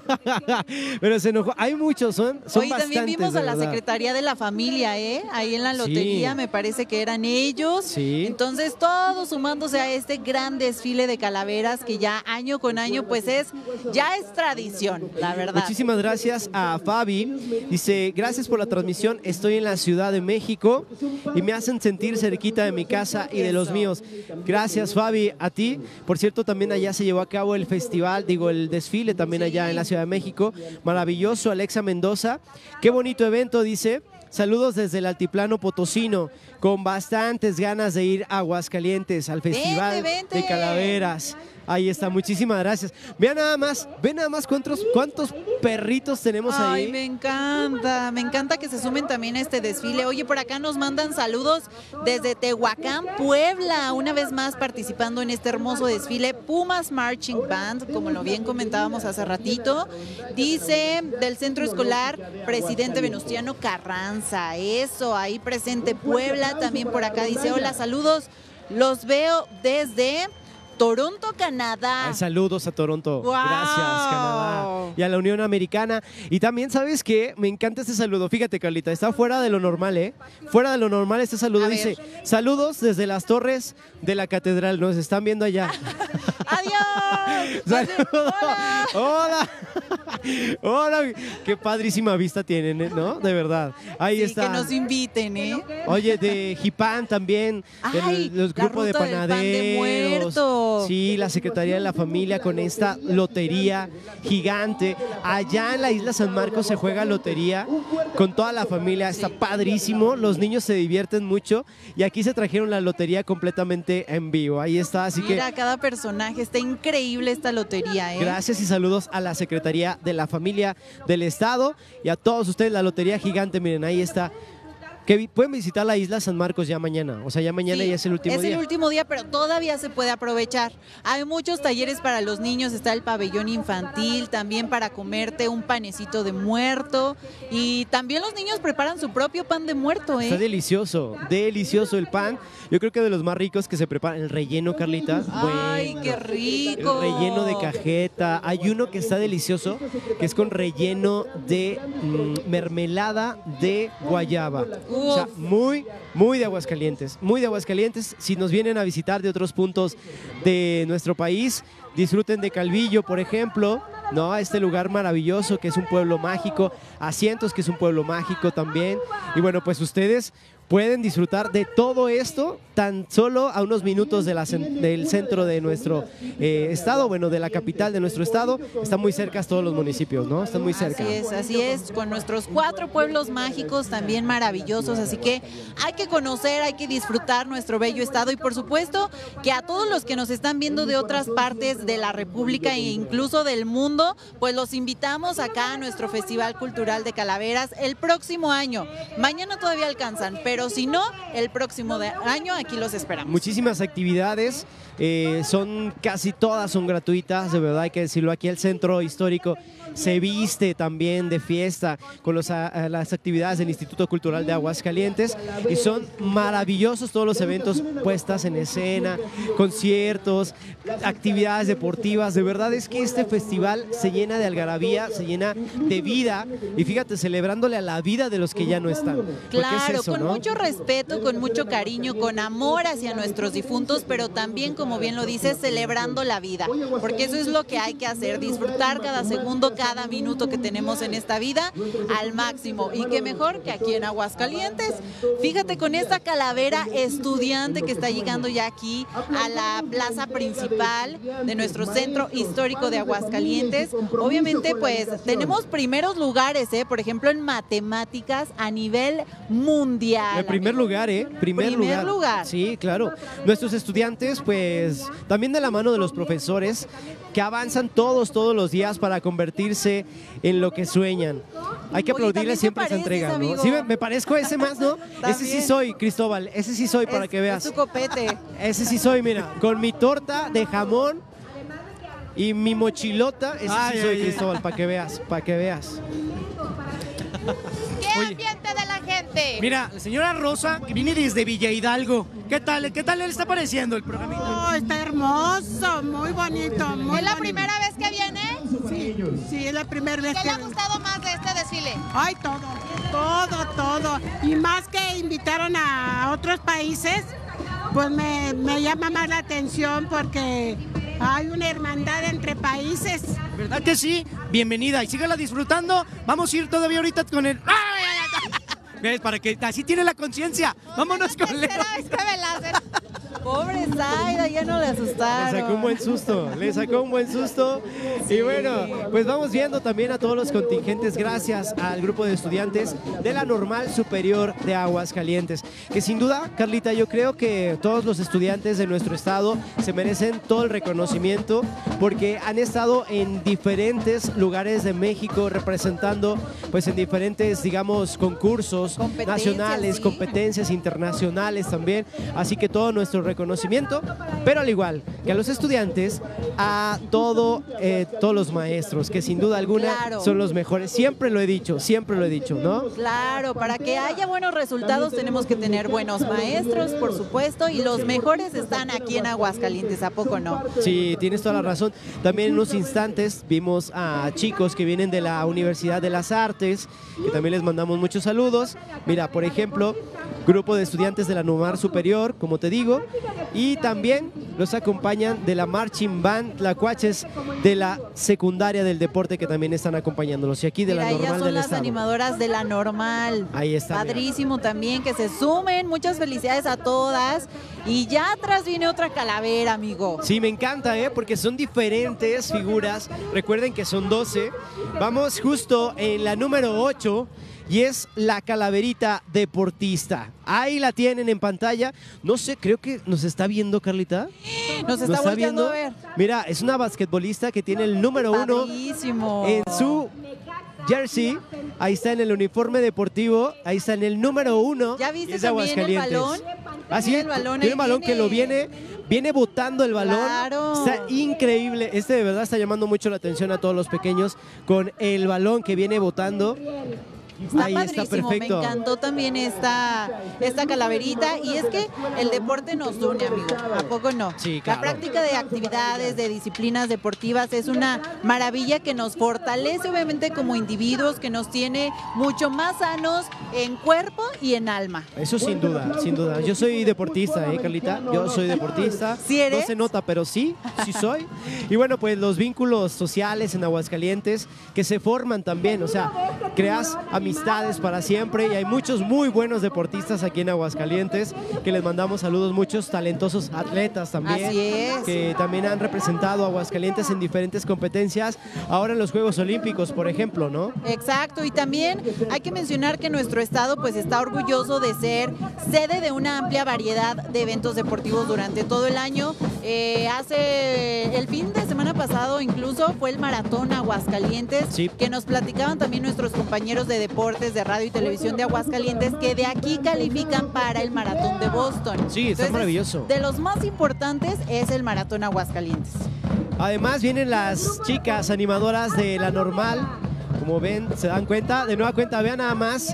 pero se enojó. Hay muchos, son, son Hoy bastantes. también vimos de a la verdad. Secretaría de la Familia, ¿eh? Ahí en la Sí. lotería, me parece que eran ellos. Sí. Entonces, todos sumándose a este gran desfile de calaveras que ya año con año, pues es, ya es tradición, la verdad. Muchísimas gracias a Fabi. Dice, gracias por la transmisión. Estoy en la Ciudad de México y me hacen sentir cerquita de mi casa y de los míos. Gracias, Fabi, a ti. Por cierto, también allá se llevó a cabo el festival, digo, el desfile también allá en la Ciudad de México. Maravilloso, Alexa Mendoza. Qué bonito evento, dice. Saludos desde el altiplano potosino, con bastantes ganas de ir a Aguascalientes, al Festival vente. de Calaveras. Ahí está, muchísimas gracias. Vean nada más, ven nada más cuántos, cuántos perritos tenemos Ay, ahí. me encanta, me encanta que se sumen también a este desfile. Oye, por acá nos mandan saludos desde Tehuacán, Puebla, una vez más participando en este hermoso desfile. Pumas Marching Band, como lo bien comentábamos hace ratito. Dice del Centro Escolar Presidente Venustiano Carranza, eso, ahí presente Puebla. También por acá dice, hola, saludos, los veo desde Toronto, Canadá. Ay, saludos a Toronto. ¡Guau! Gracias, Canadá. Y a la Unión Americana. Y también, ¿sabes qué? Me encanta este saludo. Fíjate, Carlita, está fuera de lo normal, ¿eh? Fuera de lo normal este saludo. A Dice, ver. saludos desde las torres de la catedral. Nos están viendo allá. ¡Adiós! Saludos. ¡Hola! Hola. Hola. Qué padrísima vista tienen, ¿eh? ¿No? De verdad. Ahí Sí, está. que nos inviten, ¿eh? Oye, de Jipan también, del- Ay, los la grupos de ruta del pan de panaderos. muerto. Sí, la Secretaría de la Familia con esta lotería gigante. Allá en la isla San Marcos se juega lotería con toda la familia. Está padrísimo, los niños se divierten mucho y aquí se trajeron la lotería completamente en vivo. Ahí está, así Mira, que cada personaje, está increíble esta lotería, ¿eh? gracias y saludos a la Secretaría de la Familia del Estado y a todos ustedes, la lotería gigante. Miren, ahí está. que vi- pueden visitar la isla San Marcos ya mañana. O sea, ya mañana Sí, ya es el último es día. el último día, pero todavía se puede aprovechar. Hay muchos talleres para los niños, está el pabellón infantil, también para comerte un panecito de muerto. Y también los niños preparan su propio pan de muerto, Está ¿eh? delicioso, delicioso el pan. Yo creo que de los más ricos que se preparan. El relleno, Carlita. Ay, bueno. qué rico. El relleno de cajeta. Hay uno que está delicioso, que es con relleno de mm, mermelada de guayaba. O sea, Uf. muy, muy de Aguascalientes. Muy de Aguascalientes. Si nos vienen a visitar de otros puntos de nuestro país, disfruten de Calvillo, por ejemplo. ¿No? Este lugar maravilloso que es un pueblo mágico, Asientos que es un pueblo mágico también. Y bueno, pues ustedes pueden disfrutar de todo esto tan solo a unos minutos de la cen- del centro de nuestro eh, estado, bueno, de la capital de nuestro estado. Están muy cerca todos los municipios, ¿no? Están muy cerca. Así es, así es, con nuestros cuatro pueblos mágicos también maravillosos, así que hay que conocer, hay que disfrutar nuestro bello estado y por supuesto que a todos los que nos están viendo de otras partes de la República e incluso del mundo, pues los invitamos acá a nuestro Festival Cultural de Calaveras el próximo año. Mañana todavía alcanzan, pero si no, el próximo de- año aquí los esperamos. Muchísimas actividades, eh, son casi todas son gratuitas, de verdad hay que decirlo. Aquí el centro histórico se viste también de fiesta con los, a, las actividades del Instituto Cultural de Aguascalientes y son maravillosos todos los eventos, puestas en escena, conciertos, actividades deportivas. De verdad es que este festival se llena de algarabía, se llena de vida y fíjate, celebrándole a la vida de los que ya no están. Porque Claro, es eso, con ¿no? mucho respeto, con mucho cariño, con amor hacia nuestros difuntos, pero también, como bien lo dices, celebrando la vida, porque eso es lo que hay que hacer, disfrutar cada segundo, cada minuto que tenemos en esta vida al máximo. Y qué mejor que aquí en Aguascalientes. Fíjate, con esta calavera estudiante que está llegando ya aquí a la plaza principal de nuestro centro histórico de Aguascalientes. Obviamente, pues tenemos primeros lugares, ¿eh? Por ejemplo, en matemáticas a nivel mundial. El primer amigo. lugar, ¿eh? Primer, Primer lugar. lugar. Sí, claro. Nuestros estudiantes, pues, también de la mano de los profesores, que avanzan todos, todos los días para convertirse en lo que sueñan. Hay que Oye, aplaudirles también te siempre esa pareces, entrega, ¿no? amigo. Sí, me, me parezco a ese más, ¿no? Ese sí También. soy, Cristóbal. Ese sí soy, para Es- que veas. Es tu copete. Ese sí soy, mira. Con mi torta de jamón y mi mochilota, ese Ay, sí soy, ay, ay. Cristóbal, para que veas, para que veas. ¿Qué Oye. ambiente de la gente? Mira, la señora Rosa, que viene desde Villa Hidalgo. ¿Qué tal? ¿Qué tal le está pareciendo el programa? Oh, está hermoso, muy bonito. Muy ¿Es la bonito. primera vez que viene? Sí, sí, es la primera vez ¿Qué que. le ha gustado más de este desfile? Ay, todo, todo, todo. Y más que invitaron a otros países, pues me, me llama más la atención porque hay una hermandad entre países. ¿Verdad que sí? Bienvenida y sígala disfrutando. Vamos a ir todavía ahorita con el... ¡Ay, ay, ay! ¿Ves? Para que así tiene la conciencia. Vámonos con Leo. Tercera vez que me la hacen. Pobre Zaida, ya no le asustaron. Le sacó un buen susto, le sacó un buen susto. Y bueno, pues vamos viendo también a todos los contingentes gracias al grupo de estudiantes de la Normal Superior de Aguascalientes. Que sin duda, Carlita, yo creo que todos los estudiantes de nuestro estado se merecen todo el reconocimiento porque han estado en diferentes lugares de México representando pues en diferentes, digamos, concursos Competencias, nacionales, sí. competencias internacionales también. Así que todo nuestro reconocimiento, pero al igual que a los estudiantes, a todo, eh, todos los maestros, que sin duda alguna Claro. son los mejores. Siempre lo he dicho, siempre lo he dicho, ¿no? Claro, para que haya buenos resultados tenemos que tener buenos maestros, por supuesto, y los mejores están aquí en Aguascalientes, ¿a poco no? Sí, tienes toda la razón. También en unos instantes vimos a chicos que vienen de la Universidad de las Artes, que también les mandamos muchos saludos. Mira, por ejemplo, grupo de estudiantes de la Normal Superior, como te digo, y también los acompañan de la Marching Band Tlacuaches de la Secundaria del Deporte, que también están acompañándolos. Y aquí de Mira, la ellas Normal son del las Estado. animadoras de la Normal. Ahí está, mira. Padrísimo también, que se sumen. Muchas felicidades a todas. Y ya atrás viene otra calavera, amigo. Sí, me encanta, ¿eh? Porque son diferentes figuras. Recuerden que son doce. Vamos justo en la número ocho y es la calaverita deportista. Ahí la tienen en pantalla. No sé, creo que nos está viendo, Carlita. Nos está volteando a ver. Mira, es una basquetbolista que tiene el número uno Padrísimo. en su jersey, ahí está en el uniforme deportivo, ahí está en el número uno. ¿Ya viste es de también el Aguascalientes. balón? Ah, sí, Mira el balón, tiene ahí un balón viene. que lo viene, viene botando el balón. Claro. Está increíble. Este de verdad está llamando mucho la atención a todos los pequeños con el balón que viene botando. Está Ahí está, padrísimo, perfecto. me encantó también esta, esta calaverita y es que el deporte nos une, amigo, ¿a poco no? Sí, claro. La práctica de actividades, de disciplinas deportivas es una maravilla que nos fortalece obviamente como individuos, que nos tiene mucho más sanos en cuerpo y en alma. Eso sin duda, sin duda. Yo soy deportista, ¿eh, Carlita? Yo soy deportista. ¿Sí eres? No se nota, pero sí, sí soy. Y bueno, pues los vínculos sociales en Aguascalientes que se forman también, o sea, creas amistades para siempre y hay muchos muy buenos deportistas aquí en Aguascalientes que les mandamos saludos, muchos talentosos atletas también. Así es. Que también han representado a Aguascalientes en diferentes competencias, ahora en los Juegos Olímpicos, por ejemplo, ¿no? Exacto, y también hay que mencionar que nuestro estado pues está orgulloso de ser sede de una amplia variedad de eventos deportivos durante todo el año. Eh, hace el fin de semana pasado incluso fue el Maratón Aguascalientes, Sí. que nos platicaban también nuestros compañeros de deportes de radio y televisión de Aguascalientes que de aquí califican para el Maratón de Boston. Sí, está maravilloso. De los más importantes es el Maratón Aguascalientes. Además vienen las chicas animadoras de La Normal, como ven, se dan cuenta, de nueva cuenta, vean nada más.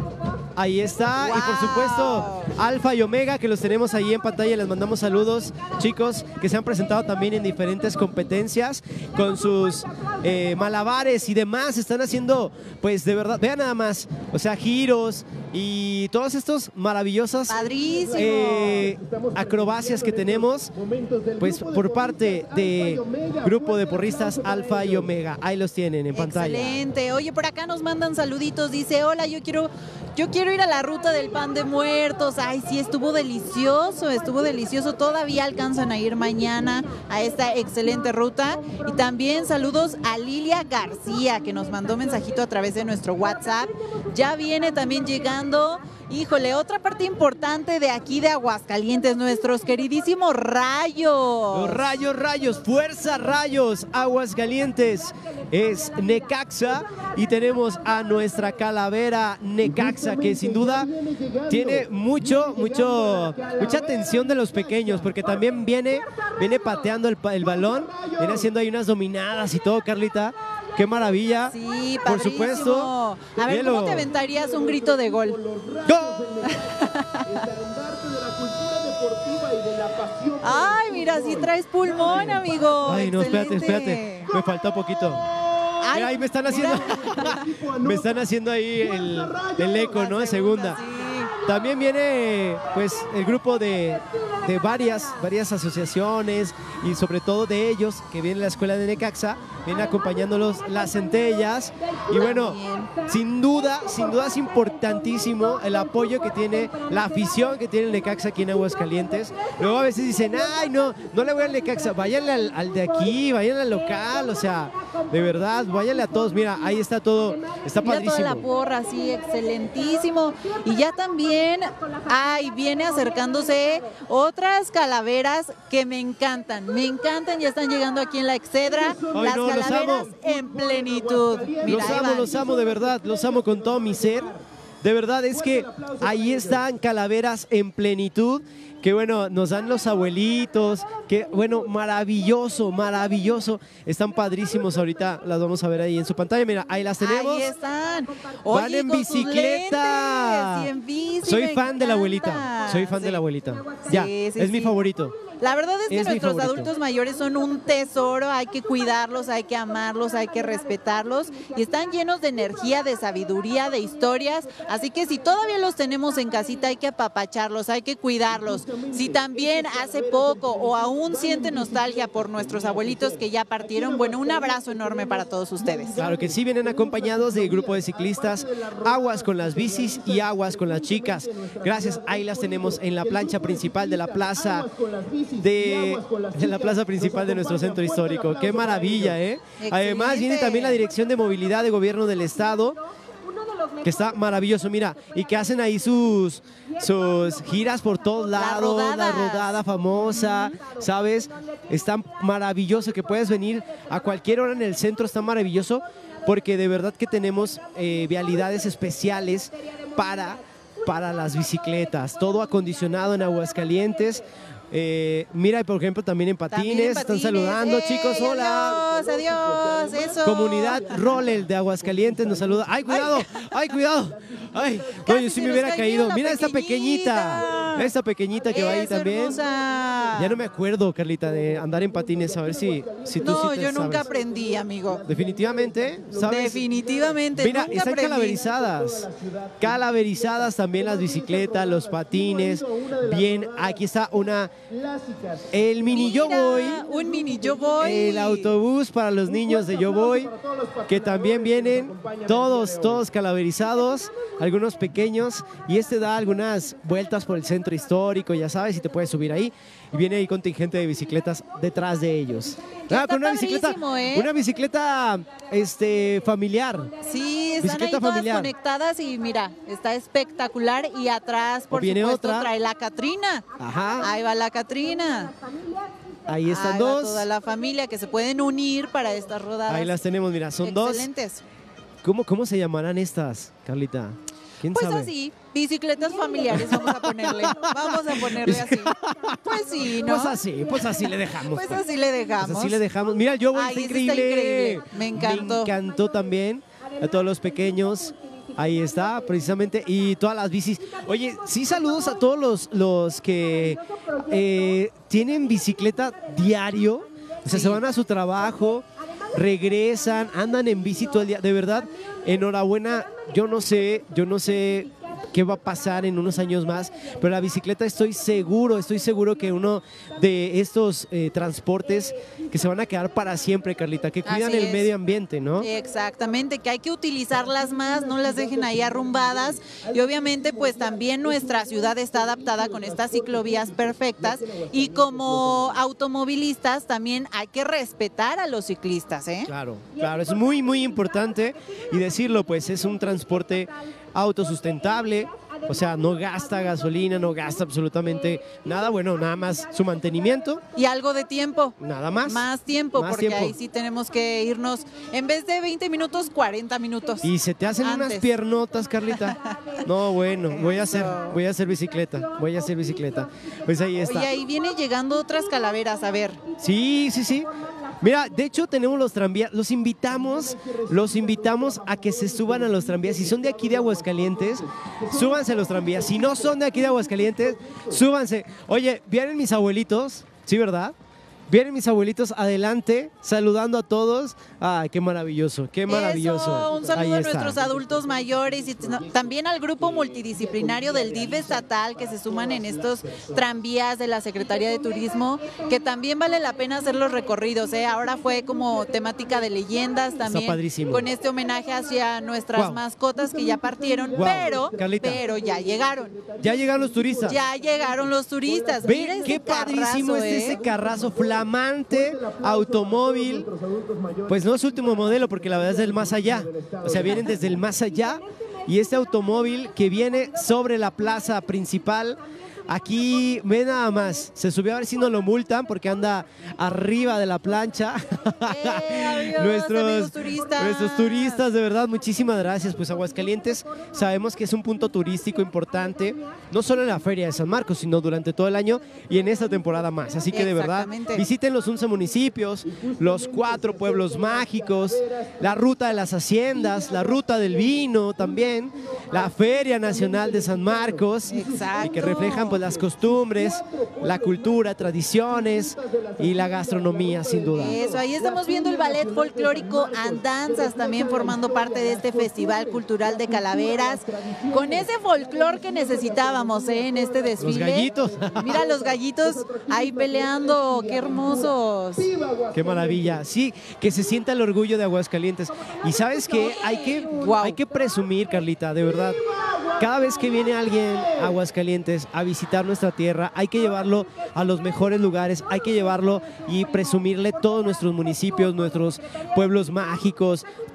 Ahí está, y por ¡Wow! supuesto Alfa y Omega, que los tenemos ahí en pantalla. Les mandamos saludos, chicos, que se han presentado también en diferentes competencias con sus eh, malabares y demás. Están haciendo, pues de verdad, vean nada más, o sea, giros y todos estos maravillosos Padrísimo. eh, acrobacias que tenemos, pues por parte de grupo de porristas Alfa y Omega. Ahí los tienen en pantalla. Excelente. Oye, por acá nos mandan saluditos. Dice, hola, yo quiero, yo quiero ir a la ruta del pan de muertos. Ay, sí, estuvo delicioso, estuvo delicioso. Todavía alcanzan a ir mañana a esta excelente ruta. Y también saludos a Lilia García, que nos mandó mensajito a través de nuestro WhatsApp. Ya viene también llegando, híjole, otra parte importante de aquí de Aguascalientes, nuestros queridísimos Rayos. Los rayos, rayos, fuerza rayos, Aguascalientes es Necaxa y tenemos a nuestra calavera Necaxa que sin duda tiene mucho, mucho, mucha atención de los pequeños porque también viene, viene pateando el, el balón, viene haciendo ahí unas dominadas y todo, Carlita. ¡Qué maravilla! Sí, por padrísimo. supuesto. A ver, Velo. ¿cómo te aventarías un grito de gol? Ay, mira, si traes pulmón, amigo. Ay, no, espérate, Excelente. espérate. Me falta poquito. Ay, Mira, ahí me están haciendo, me están haciendo ahí el, el eco, ¿no? La Segunda. sí. También viene, pues, el grupo de, de varias, varias asociaciones y sobre todo de ellos que viene la escuela de Necaxa, vienen acompañándolos las centellas y bueno, sin duda, sin duda es importantísimo el apoyo que tiene, la afición que tiene el Necaxa aquí en Aguascalientes. Luego a veces dicen, ay, no, no le voy al Necaxa, váyanle al, al de aquí, váyanle al local, o sea, de verdad, váyanle a todos. Mira, ahí está todo, está Mira toda la padrísimo. porra, sí, excelentísimo. Y ya también, ay, viene acercándose otras calaveras que me encantan, me encantan, ya están llegando aquí en la Excedra, Ay, las no, los calaveras amo. en plenitud. Mira, Los ahí amo, van. los amo de verdad, los amo con todo mi ser. De verdad es que ahí están calaveras en plenitud, que bueno, nos dan los abuelitos, que bueno, maravilloso, maravilloso. Están padrísimos ahorita, las vamos a ver ahí en su pantalla. Mira, ahí las tenemos. Ahí están. Van Oye, en con sus bicicleta. lentes y en bici, Soy me fan de la abuelita, encanta. soy fan Sí. de la abuelita. Ya, Sí, sí, es mi sí. favorito. La verdad es que Es mi nuestros favorito. adultos mayores son un tesoro, hay que cuidarlos, hay que amarlos, hay que respetarlos y están llenos de energía, de sabiduría, de historias, así que si todavía los tenemos en casita hay que apapacharlos, hay que cuidarlos. Si también hace poco o aún siente nostalgia por nuestros abuelitos que ya partieron, bueno, un abrazo enorme para todos ustedes. Claro que sí, vienen acompañados del grupo de ciclistas Aguas con las bicis y Aguas con las chicas. Gracias, ahí las tenemos en la plancha principal de la plaza de, de la plaza principal de nuestro centro histórico. Qué maravilla, ¿eh? Además viene también la Dirección de Movilidad de Gobierno del Estado, que está maravilloso, mira, y que hacen ahí sus, sus giras por todos lados, la rodadas. rodada famosa, ¿sabes? Está maravilloso que puedes venir a cualquier hora en el centro, está maravilloso. porque de verdad que tenemos eh, vialidades especiales para, para las bicicletas. Todo acondicionado en Aguascalientes. Eh, mira, por ejemplo, también en patines, También en están patines. saludando, ¡Ey, chicos, hola. Adiós, adiós, eso. Comunidad Roller de Aguascalientes nos saluda. ¡Ay, cuidado! ¡Ay, cuidado! ¡Ay! Casi Oye, si se me nos hubiera cayó caído. la Mira esta pequeñita. pequeñita. Esta pequeñita que va ahí Eso, también. hermosa. Ya no me acuerdo, Carlita, de andar en patines. A ver si, si tú No, sí te yo nunca sabes. aprendí, amigo. Definitivamente, ¿sabes? Definitivamente, Mira, nunca están aprendí. calaverizadas. Calaverizadas también las bicicletas, los patines. Bien, aquí está una... El mini Yo Mira, Voy. un mini Yo Voy. El autobús para los niños de Yo Voy, que también vienen todos, todos calaverizados, algunos pequeños, y este da algunas vueltas por el centro histórico, ya sabes, y te puedes subir ahí, y viene ahí contingente de bicicletas detrás de ellos. Que Ah, está con una bicicleta, padrísimo, ¿eh? una bicicleta este, familiar. Sí, están Bicicleta ahí todas familiar. conectadas y mira, está espectacular. Y atrás, por viene supuesto, otra. trae la Catrina. Ajá, Ahí va la Catrina. ahí están Ahí va dos. toda la familia que se pueden unir para estas rodadas. Ahí las tenemos, mira, son dos. Excelentes. ¿Cómo, ¿Cómo se llamarán estas, Carlita? ¿Quién Pues sabe? así, bicicletas familiares vamos a ponerle. Vamos a ponerle así. Pues sí, ¿no? Pues así, pues así le dejamos. Pues pues. así le dejamos. Pues así le dejamos. Mira, yo voy, Ay, está ese está increíble. increíble. Me encantó. Me encantó también. A todos los pequeños. Ahí está, precisamente. Y todas las bicis. Oye, sí, saludos a todos los, los que eh, tienen bicicleta diario. O sea, Sí. se van a su trabajo, regresan, andan en bici todo el día. De verdad, enhorabuena. Yo no sé, yo no sé qué va a pasar en unos años más, pero la bicicleta estoy seguro, estoy seguro que uno de estos eh, transportes que se van a quedar para siempre, Carlita, que cuidan Así el es. medio ambiente, ¿no? Exactamente, que hay que utilizarlas más, no las dejen ahí arrumbadas. Y obviamente, pues también nuestra ciudad está adaptada con estas ciclovías perfectas. Y como automovilistas también hay que respetar a los ciclistas, ¿eh? Claro, claro, es muy, muy importante y decirlo, pues es un transporte autosustentable, o sea, no gasta gasolina, no gasta absolutamente nada, bueno, nada más su mantenimiento, Y algo de tiempo. nada más. Más tiempo, Más porque tiempo. ahí sí tenemos que irnos, en vez de veinte minutos, cuarenta minutos. Y se te hacen unas Antes. piernotas, Carlita. No, bueno, voy a hacer, voy a hacer bicicleta, voy a hacer bicicleta. Pues ahí está. Oye, ahí viene llegando otras calaveras, a ver. Sí, sí, sí. Mira, de hecho tenemos los tranvías, los invitamos, los invitamos a que se suban a los tranvías. Si son de aquí de Aguascalientes, súbanse a los tranvías. Si no son de aquí de Aguascalientes, súbanse. Oye, vienen mis abuelitos, ¿sí, verdad? Vienen mis abuelitos adelante, saludando a todos. Ay, qué maravilloso, qué maravilloso. Eso, un saludo Ahí a está. nuestros adultos mayores y t- también al grupo multidisciplinario del D I F estatal que se suman en estos tranvías de la Secretaría de Turismo, que también vale la pena hacer los recorridos, ¿eh? Ahora fue como temática de leyendas también, padrísimo. con este homenaje hacia nuestras Guau. mascotas que ya partieron, Guau. pero, Carlita. pero ya llegaron, Ya llegaron los turistas. ya llegaron los turistas. Mira Ven ese qué padrísimo carrazo, es ¿eh? ese carrazo flamante automóvil. Pues no es último modelo porque la verdad es del más allá. O sea, vienen desde el más allá. Y este automóvil que viene sobre la plaza principal. Aquí, ve nada más, se subió a ver si no lo multan porque anda arriba de la plancha. Eh, adiós, amigos turistas. nuestros turistas, de verdad, muchísimas gracias. Pues Aguascalientes sabemos que es un punto turístico importante, no solo en la Feria de San Marcos, sino durante todo el año y en esta temporada más. Así que de verdad, Exactamente. visiten los once municipios, los cuatro pueblos mágicos, la ruta de las haciendas, la ruta del vino también, la Feria Nacional de San Marcos, Exacto. y que reflejan pues las costumbres, la cultura, tradiciones y la gastronomía, sin duda. Eso, ahí estamos viendo el ballet folclórico Andanzas también formando parte de este Festival Cultural de Calaveras, con ese folclor que necesitábamos, ¿eh? En este desfile. Los gallitos. Mira los gallitos ahí peleando, qué hermosos. Qué maravilla. Sí, que se sienta el orgullo de Aguascalientes. Y sabes qué, hay que, Guau. hay que presumir, Carlita, de verdad. Cada vez que viene alguien a Aguascalientes a visitar nuestra tierra, hay que llevarlo a los mejores lugares, hay que llevarlo y presumirle todos nuestros municipios, nuestros pueblos mágicos,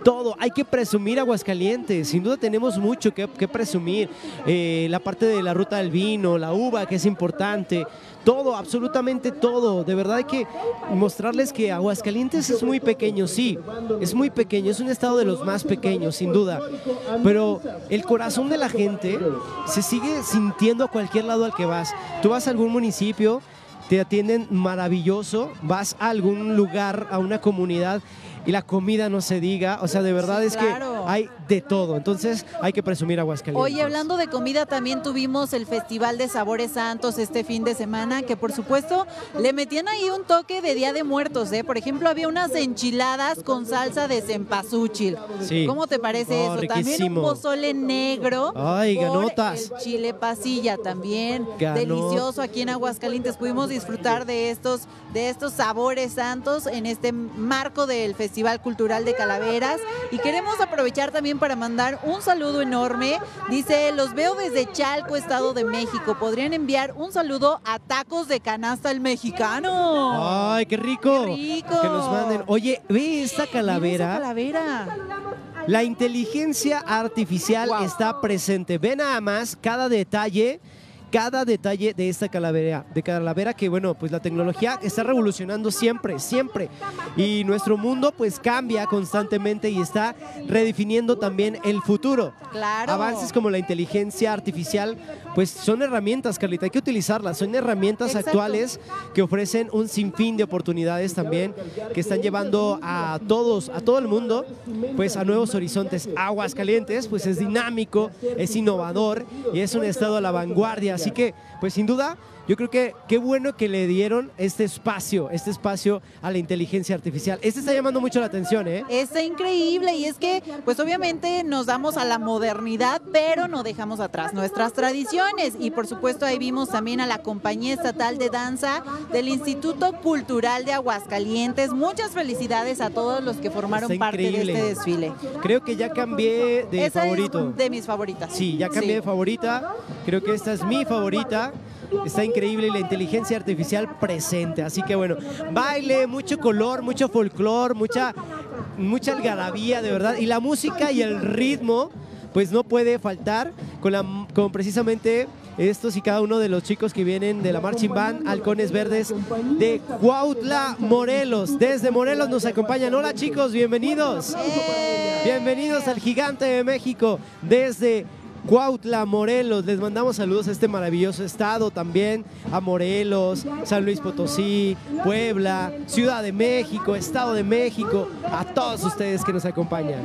todo. Hay que presumir Aguascalientes, sin duda tenemos mucho que, que presumir. Eh, la parte de la ruta del vino, la uva, que es importante. Todo, absolutamente todo. De verdad hay que mostrarles que Aguascalientes es muy pequeño, sí, es muy pequeño, es un estado de los más pequeños, sin duda. Pero el corazón de la gente se sigue sintiendo a cualquier lado al que vas. Tú vas a algún municipio, te atienden maravilloso, vas a algún lugar, a una comunidad, y la comida no se diga, o sea, de verdad Sí, es claro. que hay de todo, entonces hay que presumir Aguascalientes. Oye, hablando de comida, también tuvimos el Festival de Sabores Santos este fin de semana, que por supuesto le metían ahí un toque de Día de Muertos, ¿eh? Por ejemplo, había unas enchiladas con salsa de cempasúchil. Sí. ¿Cómo te parece Oh, eso? También riquísimo. un pozole negro. Ay, por ganotas. el chile pasilla también. Ganó. Delicioso aquí en Aguascalientes. Pudimos disfrutar de estos, de estos sabores santos en este marco del Festival Cultural de Calaveras. Y queremos aprovechar también para mandar un saludo enorme. Dice, los veo desde Chalco, Estado de México. ¿Podrían enviar un saludo a Tacos de Canasta el Mexicano? Ay, qué rico. Qué rico. Que nos manden. Oye, ve esta Mira calavera. esa calavera. La inteligencia artificial Wow. está presente. Ve nada más cada detalle, cada detalle de esta calavera, de calavera que bueno, pues la tecnología está revolucionando siempre, siempre. Y nuestro mundo pues cambia constantemente y está redefiniendo también el futuro. Claro. Avances como la inteligencia artificial, pues son herramientas, Carlita, hay que utilizarlas. Son herramientas Exacto. actuales que ofrecen un sinfín de oportunidades también, que están llevando a todos, a todo el mundo, pues a nuevos horizontes. Aguascalientes, pues es dinámico, es innovador y es un estado a la vanguardia. Así que, pues sin duda, yo creo que qué bueno que le dieron este espacio, este espacio a la inteligencia artificial. Este está llamando mucho la atención, ¿eh? Está increíble y es que pues obviamente nos damos a la modernidad, pero no dejamos atrás nuestras tradiciones y por supuesto ahí vimos también a la Compañía Estatal de Danza del Instituto Cultural de Aguascalientes. Muchas felicidades a todos los que formaron Está parte de increíble. este desfile. Creo que ya cambié de Esa favorito. es de mis favoritas. Sí, ya cambié Sí. de favorita. Creo que esta es mi favorita. Está increíble y la inteligencia artificial presente. Así que bueno, baile, mucho color, mucho folclor, mucha, mucha algarabía, de verdad. Y la música y el ritmo, pues no puede faltar con, la, con precisamente estos y cada uno de los chicos que vienen de la Marching Band Halcones Verdes de Cuautla, Morelos. Desde Morelos nos acompañan. Hola chicos, bienvenidos. Bienvenidos al Gigante de México desde Cuautla, Morelos. Les mandamos saludos a este maravilloso estado también, a Morelos, San Luis Potosí, Puebla, Ciudad de México, Estado de México, a todos ustedes que nos acompañan.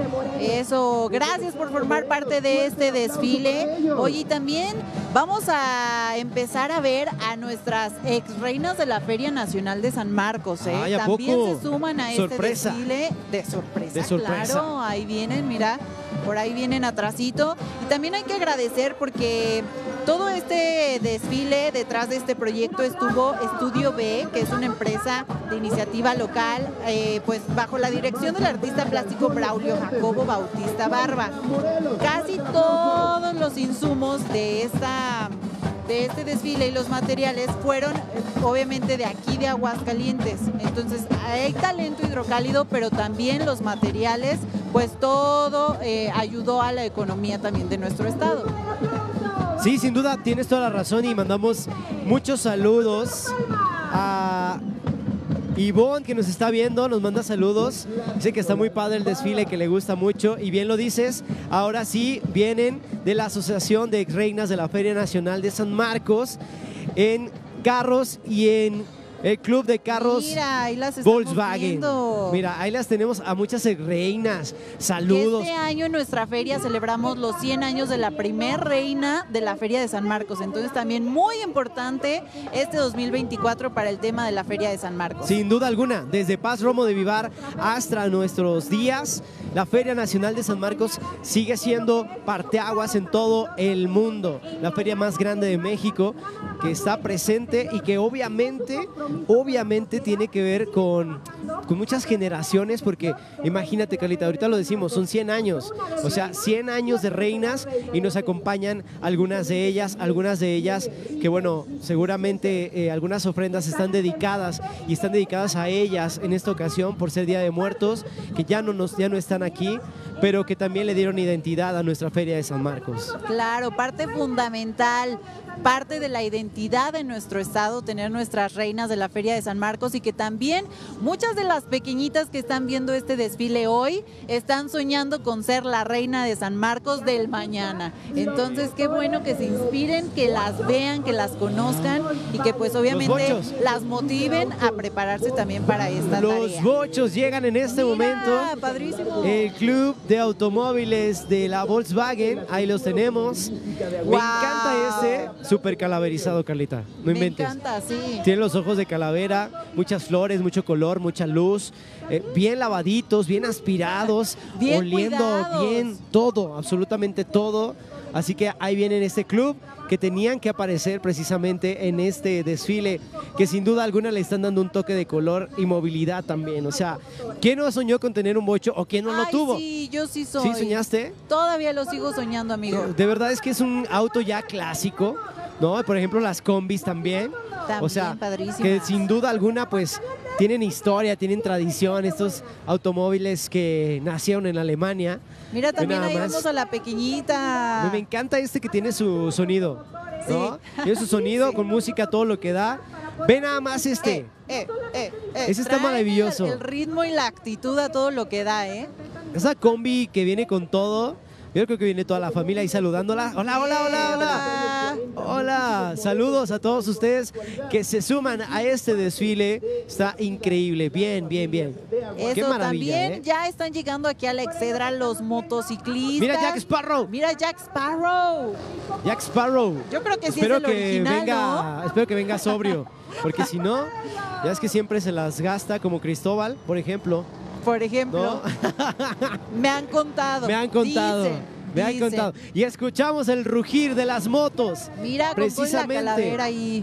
Eso, gracias por formar parte de este desfile. Oye, y también vamos a empezar a ver a nuestras ex reinas de la Feria Nacional de San Marcos, ¿eh? Ay, ¿a También poco? se suman a Sorpresa. este desfile de sorpresa. De sorpresa. Claro, ahí vienen, mira, por ahí vienen atrasito. Y también hay que agradecer porque todo este desfile, detrás de este proyecto estuvo Estudio B, que es una empresa de iniciativa local, eh, pues bajo la dirección del artista plástico Braulio Jacobo Bautista Barba. Casi todos los insumos de esta de este desfile y los materiales fueron eh, obviamente de aquí de Aguascalientes. Entonces hay talento hidrocálido, pero también los materiales, pues todo eh, ayudó a la economía también de nuestro estado. Sí, sin duda, tienes toda la razón y mandamos muchos saludos a Ivonne, que nos está viendo, nos manda saludos. Dice que está muy padre el desfile, que le gusta mucho. Y bien lo dices, ahora sí vienen de la Asociación de Reinas de la Feria Nacional de San Marcos en carros y en el Club de Carros Mira, ahí las estamos Volkswagen. viendo. Mira, ahí las tenemos a muchas reinas. Y Saludos. este año en nuestra feria celebramos los cien años de la primer reina de la Feria de San Marcos. Entonces también muy importante este dos mil veinticuatro para el tema de la Feria de San Marcos. Sin duda alguna, desde Paz Romo de Vivar hasta nuestros días, la Feria Nacional de San Marcos sigue siendo parteaguas en todo el mundo. La feria más grande de México, que está presente y que obviamente obviamente tiene que ver con, con muchas generaciones, porque imagínate, Carlita, ahorita lo decimos, son cien años, o sea, cien años de reinas y nos acompañan algunas de ellas, algunas de ellas que bueno, seguramente eh, algunas ofrendas están dedicadas y están dedicadas a ellas en esta ocasión por ser Día de Muertos, que ya no, nos, ya no están aquí, pero que también le dieron identidad a nuestra Feria de San Marcos. Claro, parte fundamental, parte de la identidad de nuestro estado, tener nuestras reinas de la Feria de San Marcos, y que también muchas de las pequeñitas que están viendo este desfile hoy están soñando con ser la reina de San Marcos del mañana. Entonces, qué bueno que se inspiren, que las vean, que las conozcan y que pues obviamente las motiven a prepararse también para esta Los tarea. Los bochos llegan en este Mira, momento. Padrísimo. El Club de Automóviles de la Volkswagen, ahí los tenemos. Wow. Me encanta este súper calaverizado, Carlita. No Me inventes. encanta, sí. Tiene los ojos de calavera, muchas flores, mucho color, mucha luz, eh, bien lavaditos, bien aspirados, Bien oliendo cuidados. bien todo, absolutamente todo. Así que ahí vienen este club que tenían que aparecer precisamente en este desfile, que sin duda alguna le están dando un toque de color y movilidad también. O sea, ¿quién no soñó con tener un bocho o quién no lo Ay, tuvo? sí, yo sí soy. ¿Sí soñaste? Todavía lo sigo soñando, amigo. De verdad es que es un auto ya clásico, ¿no? Por ejemplo, las combis también. También, o sea, padrísimas. que sin duda alguna, pues, tienen historia, tienen tradición, estos automóviles que nacieron en Alemania. Mira, también nada ahí más. vemos a la pequeñita. Me, me encanta este que tiene su sonido, ¿no? Sí. Tiene su sonido con música, todo lo que da. Ve nada más este. Eh, eh, eh, eh. Ese está Traen maravilloso. El, el ritmo y la actitud a todo lo que da, ¿eh? Esa combi que viene con todo. Yo creo que viene toda la familia ahí saludándola. Hola, hola, hola, hola. Hola, saludos a todos ustedes que se suman a este desfile. Está increíble, bien, bien, bien. Eso, Qué maravilla, también ¿eh? ya están llegando aquí a la Excedra los motociclistas. Mira Jack Sparrow. Mira Jack Sparrow. Jack Sparrow. Yo creo que sí espero es el que original, venga, ¿no? espero que venga sobrio, porque si no, ya es que siempre se las gasta, como Cristóbal, por ejemplo. Por ejemplo, ¿No? me han contado. Me han contado. Dicen, Me han dicen. contado. Y escuchamos el rugir de las motos. Mira, con toda la Precisamente. calavera ahí.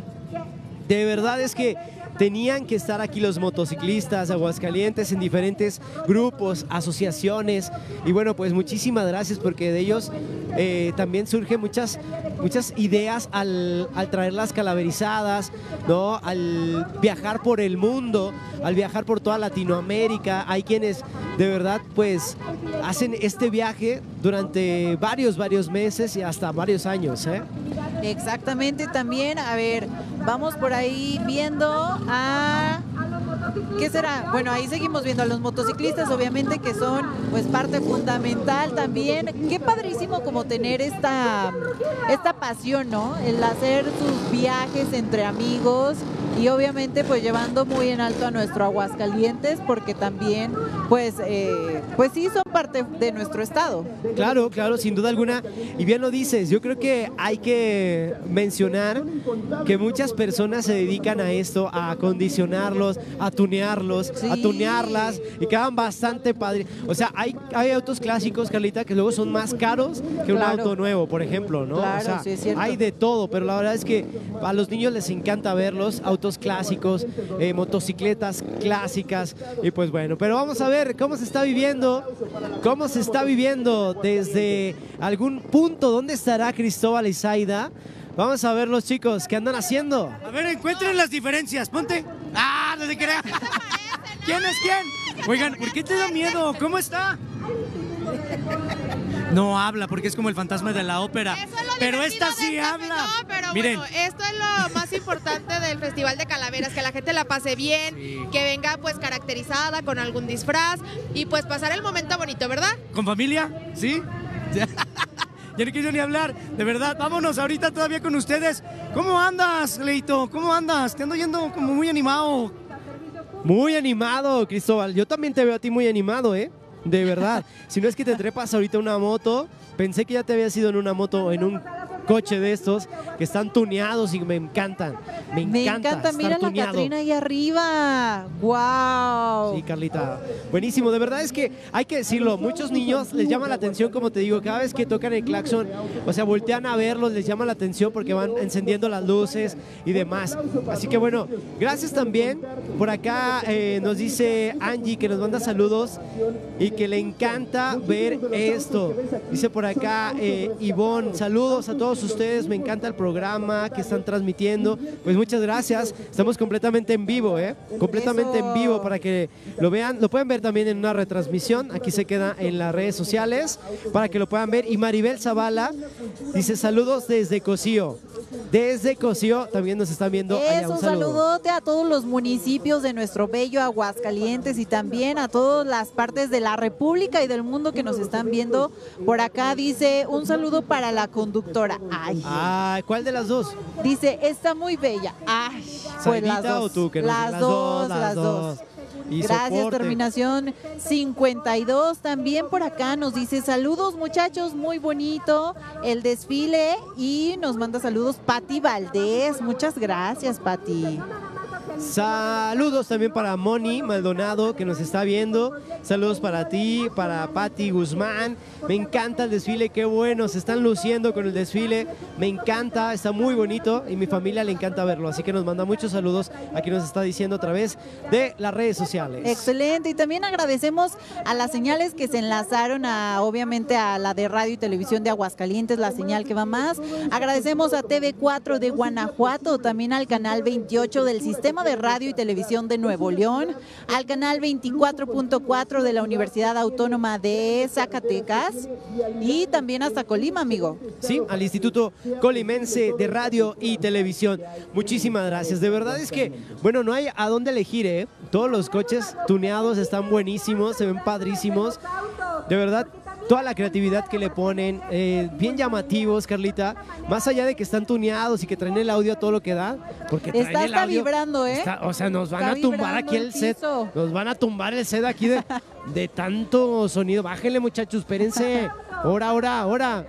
De verdad es que tenían que estar aquí los motociclistas de Aguascalientes en diferentes grupos, asociaciones. Y bueno, pues muchísimas gracias, porque de ellos eh, también surgen muchas, muchas ideas al, al traer las calaverizadas, ¿no? Al viajar por el mundo, al viajar por toda Latinoamérica. Hay quienes de verdad pues hacen este viaje durante varios, varios meses y hasta varios años, ¿eh? Exactamente, también, a ver, vamos por ahí viendo a... ¿Qué será? Bueno, ahí seguimos viendo a los motociclistas, obviamente, que son pues parte fundamental también. Qué padrísimo como tener esta, esta pasión, ¿no? El hacer sus viajes entre amigos y obviamente pues llevando muy en alto a nuestro Aguascalientes, porque también pues, eh, pues sí son parte de nuestro estado. Claro, claro, sin duda alguna. Y bien lo dices, yo creo que hay que mencionar que muchas personas se dedican a esto, a acondicionarlos, a tunearlos, Sí. a tunearlas, y quedan bastante padres. O sea, hay, hay autos clásicos, Carlita, que luego son más caros que un Claro. auto nuevo, por ejemplo, ¿no? Claro, o sea, sí, es cierto. hay de todo, pero la verdad es que a los niños les encanta verlos, autos clásicos, eh, motocicletas clásicas, y pues bueno, pero vamos a ver cómo se está viviendo, cómo se está viviendo desde algún punto. ¿Dónde estará Cristóbal y Zaida? Vamos a ver los chicos, ¿qué andan haciendo? A ver, encuentren las diferencias. Ponte. ¡Ah! No se crea. ¿Quién es quién? Oigan, ¿por qué te da miedo? ¿Cómo está? No habla porque es como el fantasma de la ópera. Eso es lo Pero divertido esta sí de este habla. No, pero Miren, bueno, esto es lo más importante del Festival de Calaveras, que la gente la pase bien, Sí. que venga pues caracterizada con algún disfraz y pues pasar el momento bonito, ¿verdad? ¿con familia? ¿Sí? Ya no quiero ni hablar, de verdad. Vámonos ahorita todavía con ustedes. ¿Cómo andas, Leito? ¿Cómo andas? Te ando yendo como muy animado. Muy animado, Cristóbal. Yo también te veo a ti muy animado, ¿eh? De verdad. Si no es que te trepas ahorita una moto, pensé que ya te habías ido en una moto, en un coche de estos que están tuneados y me encantan. Me encanta. Me encanta, mira la tuneado. Catrina ahí arriba. ¡Wow! Sí, Carlita. Buenísimo. De verdad es que hay que decirlo. Muchos niños les llama la atención, como te digo, cada vez que tocan el claxon, o sea, voltean a verlos, les llama la atención porque van encendiendo las luces y demás. Así que bueno, gracias también. Por acá eh, nos dice Angie que nos manda saludos y que le encanta ver esto. Dice por acá eh, Ivonne, saludos a todos ustedes, me encanta el programa que están transmitiendo. Pues muchas gracias. Estamos completamente en vivo, ¿eh? Completamente Eso. en vivo para que lo vean. Lo pueden ver también en una retransmisión. Aquí se queda en las redes sociales para que lo puedan ver. Y Maribel Zavala dice saludos desde Cocío. Desde Cocío también nos están viendo. Es allá. un Un saludo. saludote a todos los municipios de nuestro bello Aguascalientes y también a todas las partes de la República y del mundo que nos están viendo. Por acá dice un saludo para la conductora. Ay, Ah, ¿cuál de las dos? dice, está muy bella. Ay, pues las Saidita dos. o tú, que nos- las, las dos, dos, las las dos. dos. Y Gracias, soporte. terminación cincuenta y dos. También por acá nos dice saludos muchachos, muy bonito el desfile y nos manda saludos Pati Valdés. Muchas gracias, Pati. Saludos también para Moni Maldonado que nos está viendo. Saludos para ti, para Patti Guzmán. Me encanta el desfile, qué bueno, se están luciendo con el desfile. Me encanta, está muy bonito y mi familia le encanta verlo. Así que nos manda muchos saludos. Aquí nos está diciendo a través de las redes sociales. Excelente, y también agradecemos a las señales que se enlazaron a, obviamente, a la de radio y televisión de Aguascalientes, la señal que va más. Agradecemos a T V cuatro de Guanajuato, también al canal veintiocho del Sistema de Radio y Televisión de Nuevo León, al canal veinticuatro punto cuatro de la Universidad Autónoma de Zacatecas y también hasta Colima, amigo. Sí, al Instituto Colimense de Radio y Televisión. Muchísimas gracias. De verdad es que, bueno, no hay a dónde elegir, ¿eh? Todos los coches tuneados están buenísimos, se ven padrísimos. De verdad, toda la creatividad que le ponen, eh, bien llamativos, Carlita. Más allá de que están tuneados y que traen el audio a todo lo que da, porque traen Está el hasta audio, vibrando, ¿eh? está- o sea, nos van Está a tumbar vibrando aquí el el set. piso. Nos van a tumbar el set aquí de, de tanto sonido. Bájenle, muchachos, espérense. Ahora, ahora, ahora.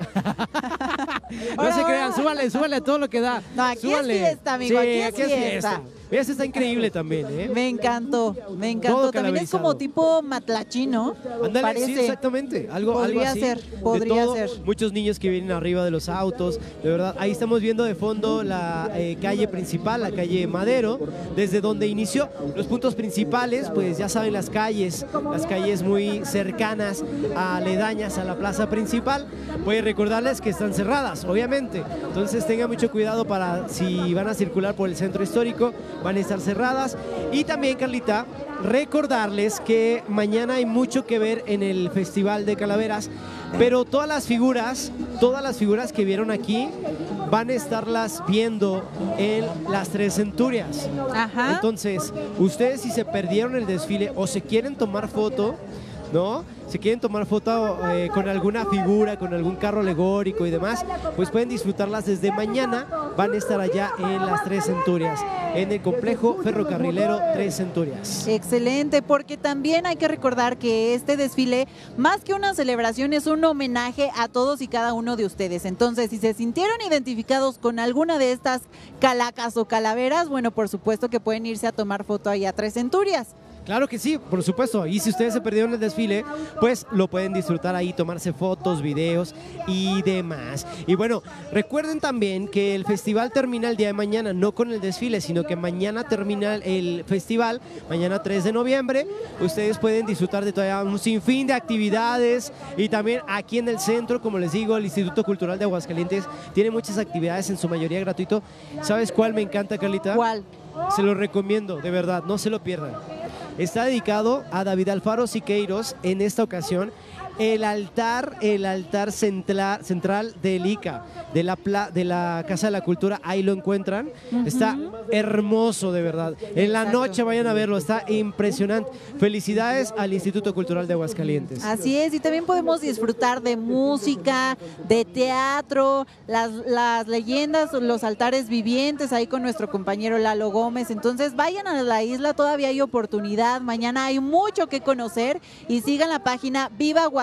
No Ahora, se crean, ahora. súbale, súbale a todo lo que da. No, aquí es Súbale. fiesta, amigo, Sí, aquí es fiesta. Mira, este está increíble también, ¿eh? Me encantó, me encantó. Todo También es calaverizado. como tipo matlachín, ¿no? Ándale, Parece. sí, exactamente. Algo, algo Podría así. ser, De podría todo, ser. Muchos niños que vienen arriba de los autos. De verdad, ahí estamos viendo de fondo la eh, calle principal, la calle Madero, desde donde inició. Los puntos principales, pues ya saben, las calles, las calles muy cercanas, aledañas a la plaza principal. Voy a recordarles que están cerradas, obviamente. Entonces tengan mucho cuidado para si van a circular por el centro histórico, van a estar cerradas. Y también, Carlita, recordarles que mañana hay mucho que ver en el Festival de Calaveras, pero todas las figuras, todas las figuras que vieron aquí van a estarlas viendo en las Tres Centurias. Ajá. Entonces, ustedes si se perdieron el desfile o se quieren tomar foto, ¿no? Si quieren tomar foto eh, con alguna figura, con algún carro alegórico y demás, pues pueden disfrutarlas desde mañana. Van a estar allá en las Tres Centurias, en el complejo ferrocarrilero Tres Centurias. Excelente, porque también hay que recordar que este desfile, más que una celebración, es un homenaje a todos y cada uno de ustedes. Entonces, si se sintieron identificados con alguna de estas calacas o calaveras, bueno, por supuesto que pueden irse a tomar foto allá a Tres Centurias. Claro que sí, por supuesto. Y si ustedes se perdieron el desfile, pues lo pueden disfrutar ahí, tomarse fotos, videos y demás. Y bueno, recuerden también que el festival termina el día de mañana, no con el desfile, sino que mañana termina el festival, mañana tres de noviembre. Ustedes pueden disfrutar de todavía un sinfín de actividades y también aquí en el centro, como les digo, el Instituto Cultural de Aguascalientes tiene muchas actividades, en su mayoría gratuito. ¿Sabes cuál me encanta, Carlita? ¿Cuál? Se lo recomiendo, de verdad, no se lo pierdan. Está dedicado a David Alfaro Siqueiros en esta ocasión. El altar, el altar central, central del I C A, de la, pla, de la Casa de la Cultura, ahí lo encuentran. Uh-huh. Está hermoso, de verdad. En la Exacto. noche vayan a verlo, está impresionante. Felicidades al Instituto Cultural de Aguascalientes. Así es, y también podemos disfrutar de música, de teatro, las, las leyendas, los altares vivientes ahí con nuestro compañero Lalo Gómez. Entonces vayan a la isla, todavía hay oportunidad. Mañana hay mucho que conocer y sigan la página Viva Aguascalientes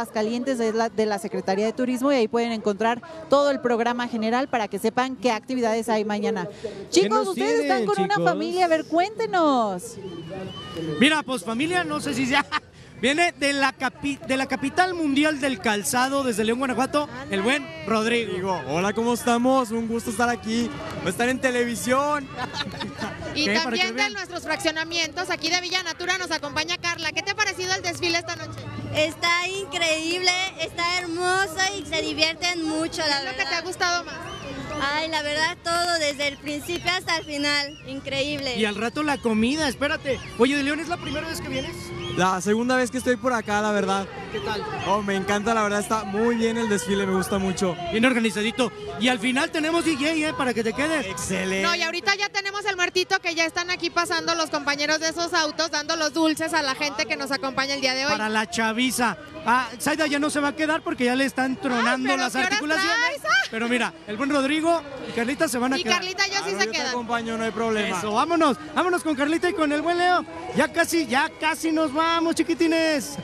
Aguascalientes es la, de la Secretaría de Turismo y ahí pueden encontrar todo el programa general para que sepan qué actividades hay mañana. Chicos, ustedes tienen, están con chicos? una familia, a ver, cuéntenos. Mira, pues familia, no sé si ya... Viene de la, capi, de la capital mundial del calzado, desde León, Guanajuato, el buen Rodrigo. Digo, hola, ¿cómo estamos? Un gusto estar aquí, estar en televisión. Y ¿Qué? Para que también de vean. nuestros fraccionamientos, aquí de Villa Natura nos acompaña Carla. ¿Qué te ha parecido el desfile esta noche? Está increíble, está hermoso y se divierten mucho, la ¿Qué es lo que te ha verdad. gustado más? Ay, la verdad todo, desde el principio hasta el final, increíble. Y al rato la comida, espérate. Oye, de León, ¿es la primera vez que vienes? La segunda vez que estoy por acá, la verdad. ¿Qué tal? Oh, me encanta, la verdad, está muy bien el desfile, me gusta mucho. Bien organizadito. Y al final tenemos D J, ¿eh? Para que te quedes. Excelente. No, y ahorita ya tenemos el muertito que ya están aquí pasando los compañeros de esos autos, dando los dulces a la gente que nos acompaña el día de hoy. Para la chaviza. Ah, Zaida ya no se va a quedar porque ya le están tronando pero las ¿qué horas articulaciones. traes? Ah. Pero mira, el buen Rodrigo y Carlita se van a Y quedar. Carlita yo sí Claro, se yo te queda. acompaño, no hay problema. Eso, vámonos, vámonos con Carlita y con el buen Leo. Ya casi, ya casi nos vamos, chiquitines.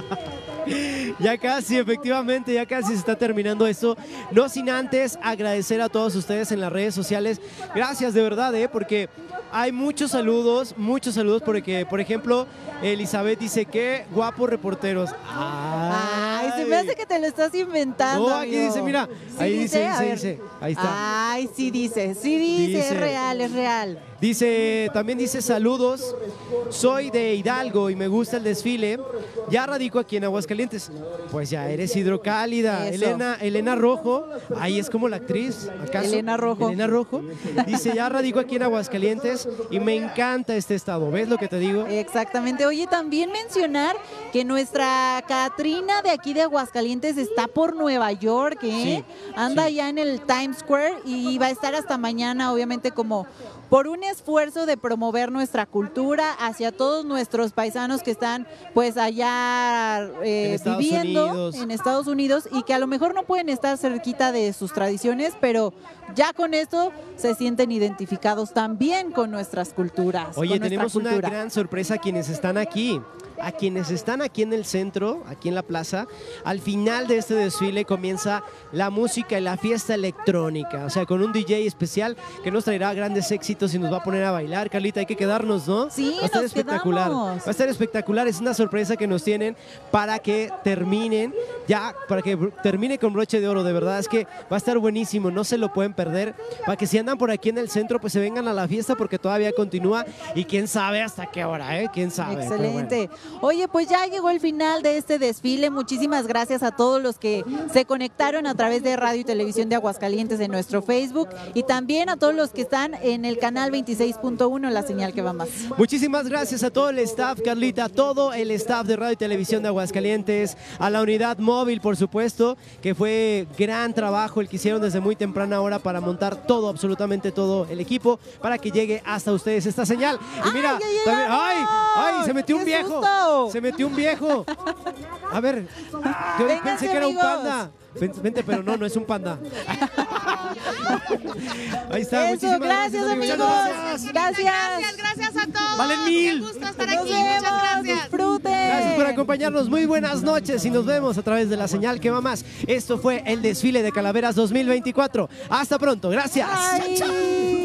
Ya casi, efectivamente, ya casi se está terminando esto. No sin antes agradecer a todos ustedes en las redes sociales. Gracias de verdad, ¿eh? Porque hay muchos saludos, muchos saludos, porque, por ejemplo, Elizabeth dice que guapos reporteros. Ay, se me hace que te lo estás inventando. No, aquí amigo. dice, mira, ¿Sí ahí dice, A dice, ver. dice, ahí está. Ay, sí dice, sí dice, Dice. es real, es real. Dice, también dice saludos, soy de Hidalgo y me gusta el desfile, ya radico aquí en Aguascalientes. Pues ya eres hidrocálida. Eso. Elena, Elena Rojo, ahí es como la actriz, ¿acaso? Elena Rojo. Elena Rojo, dice, ya radico aquí en Aguascalientes y me encanta este estado, ¿ves lo que te digo? Exactamente. Oye, también mencionar que nuestra Catrina de aquí de Aguascalientes está por Nueva York, ¿eh? Sí, Anda sí. ya en el Times Square y va a estar hasta mañana, obviamente, como por un esfuerzo de promover nuestra cultura hacia todos nuestros paisanos que están pues allá eh, En Estados viviendo Unidos. en Estados Unidos y que a lo mejor no pueden estar cerquita de sus tradiciones, pero ya con esto se sienten identificados también con nuestras culturas. Oye, con nuestra tenemos una cultura. gran sorpresa a quienes están aquí. A quienes están aquí en el centro, aquí en la plaza, al final de este desfile comienza la música y la fiesta electrónica, o sea, con un D J especial que nos traerá grandes éxitos y nos va a poner a bailar. Carlita, hay que quedarnos, ¿no? Sí, va a estar nos espectacular. quedamos. Va a estar espectacular, es una sorpresa que nos tienen para que terminen, ya, para que br- termine con broche de oro, de verdad, es que va a estar buenísimo, no se lo pueden perder, para que si andan por aquí en el centro, pues se vengan a la fiesta porque todavía continúa y quién sabe hasta qué hora, ¿eh? ¿Quién sabe? Pero bueno. Excelente. Oye, pues ya llegó el final de este desfile. Muchísimas gracias a todos los que se conectaron a través de Radio y Televisión de Aguascalientes en nuestro Facebook y también a todos los que están en el canal veintiséis punto uno, la señal que va más. Muchísimas gracias a todo el staff, Carlita, a todo el staff de Radio y Televisión de Aguascalientes, a la unidad móvil, por supuesto, que fue gran trabajo el que hicieron desde muy temprana hora para montar todo, absolutamente todo el equipo, para que llegue hasta ustedes esta señal. Y mira, ¡Ay, ya también, llegamos! ¡ay! ¡Ay! Se metió un ¡Qué viejo. susto! Se metió un viejo. A ver, yo Vénganse, pensé que era un amigos. panda. Ven- Vente, pero no, no es un panda. Ahí está, Eso, muchísimas gracias, amigos. Gracias. Gracias. Gracias, gracias a todos. Valen mil. Qué gusto estar Nos aquí. vemos, Muchas gracias. disfruten. Gracias por acompañarnos, muy buenas noches y nos vemos a través de la señal que va más. Esto fue el desfile de Calaveras dos mil veinticuatro. Hasta pronto, gracias. Bye.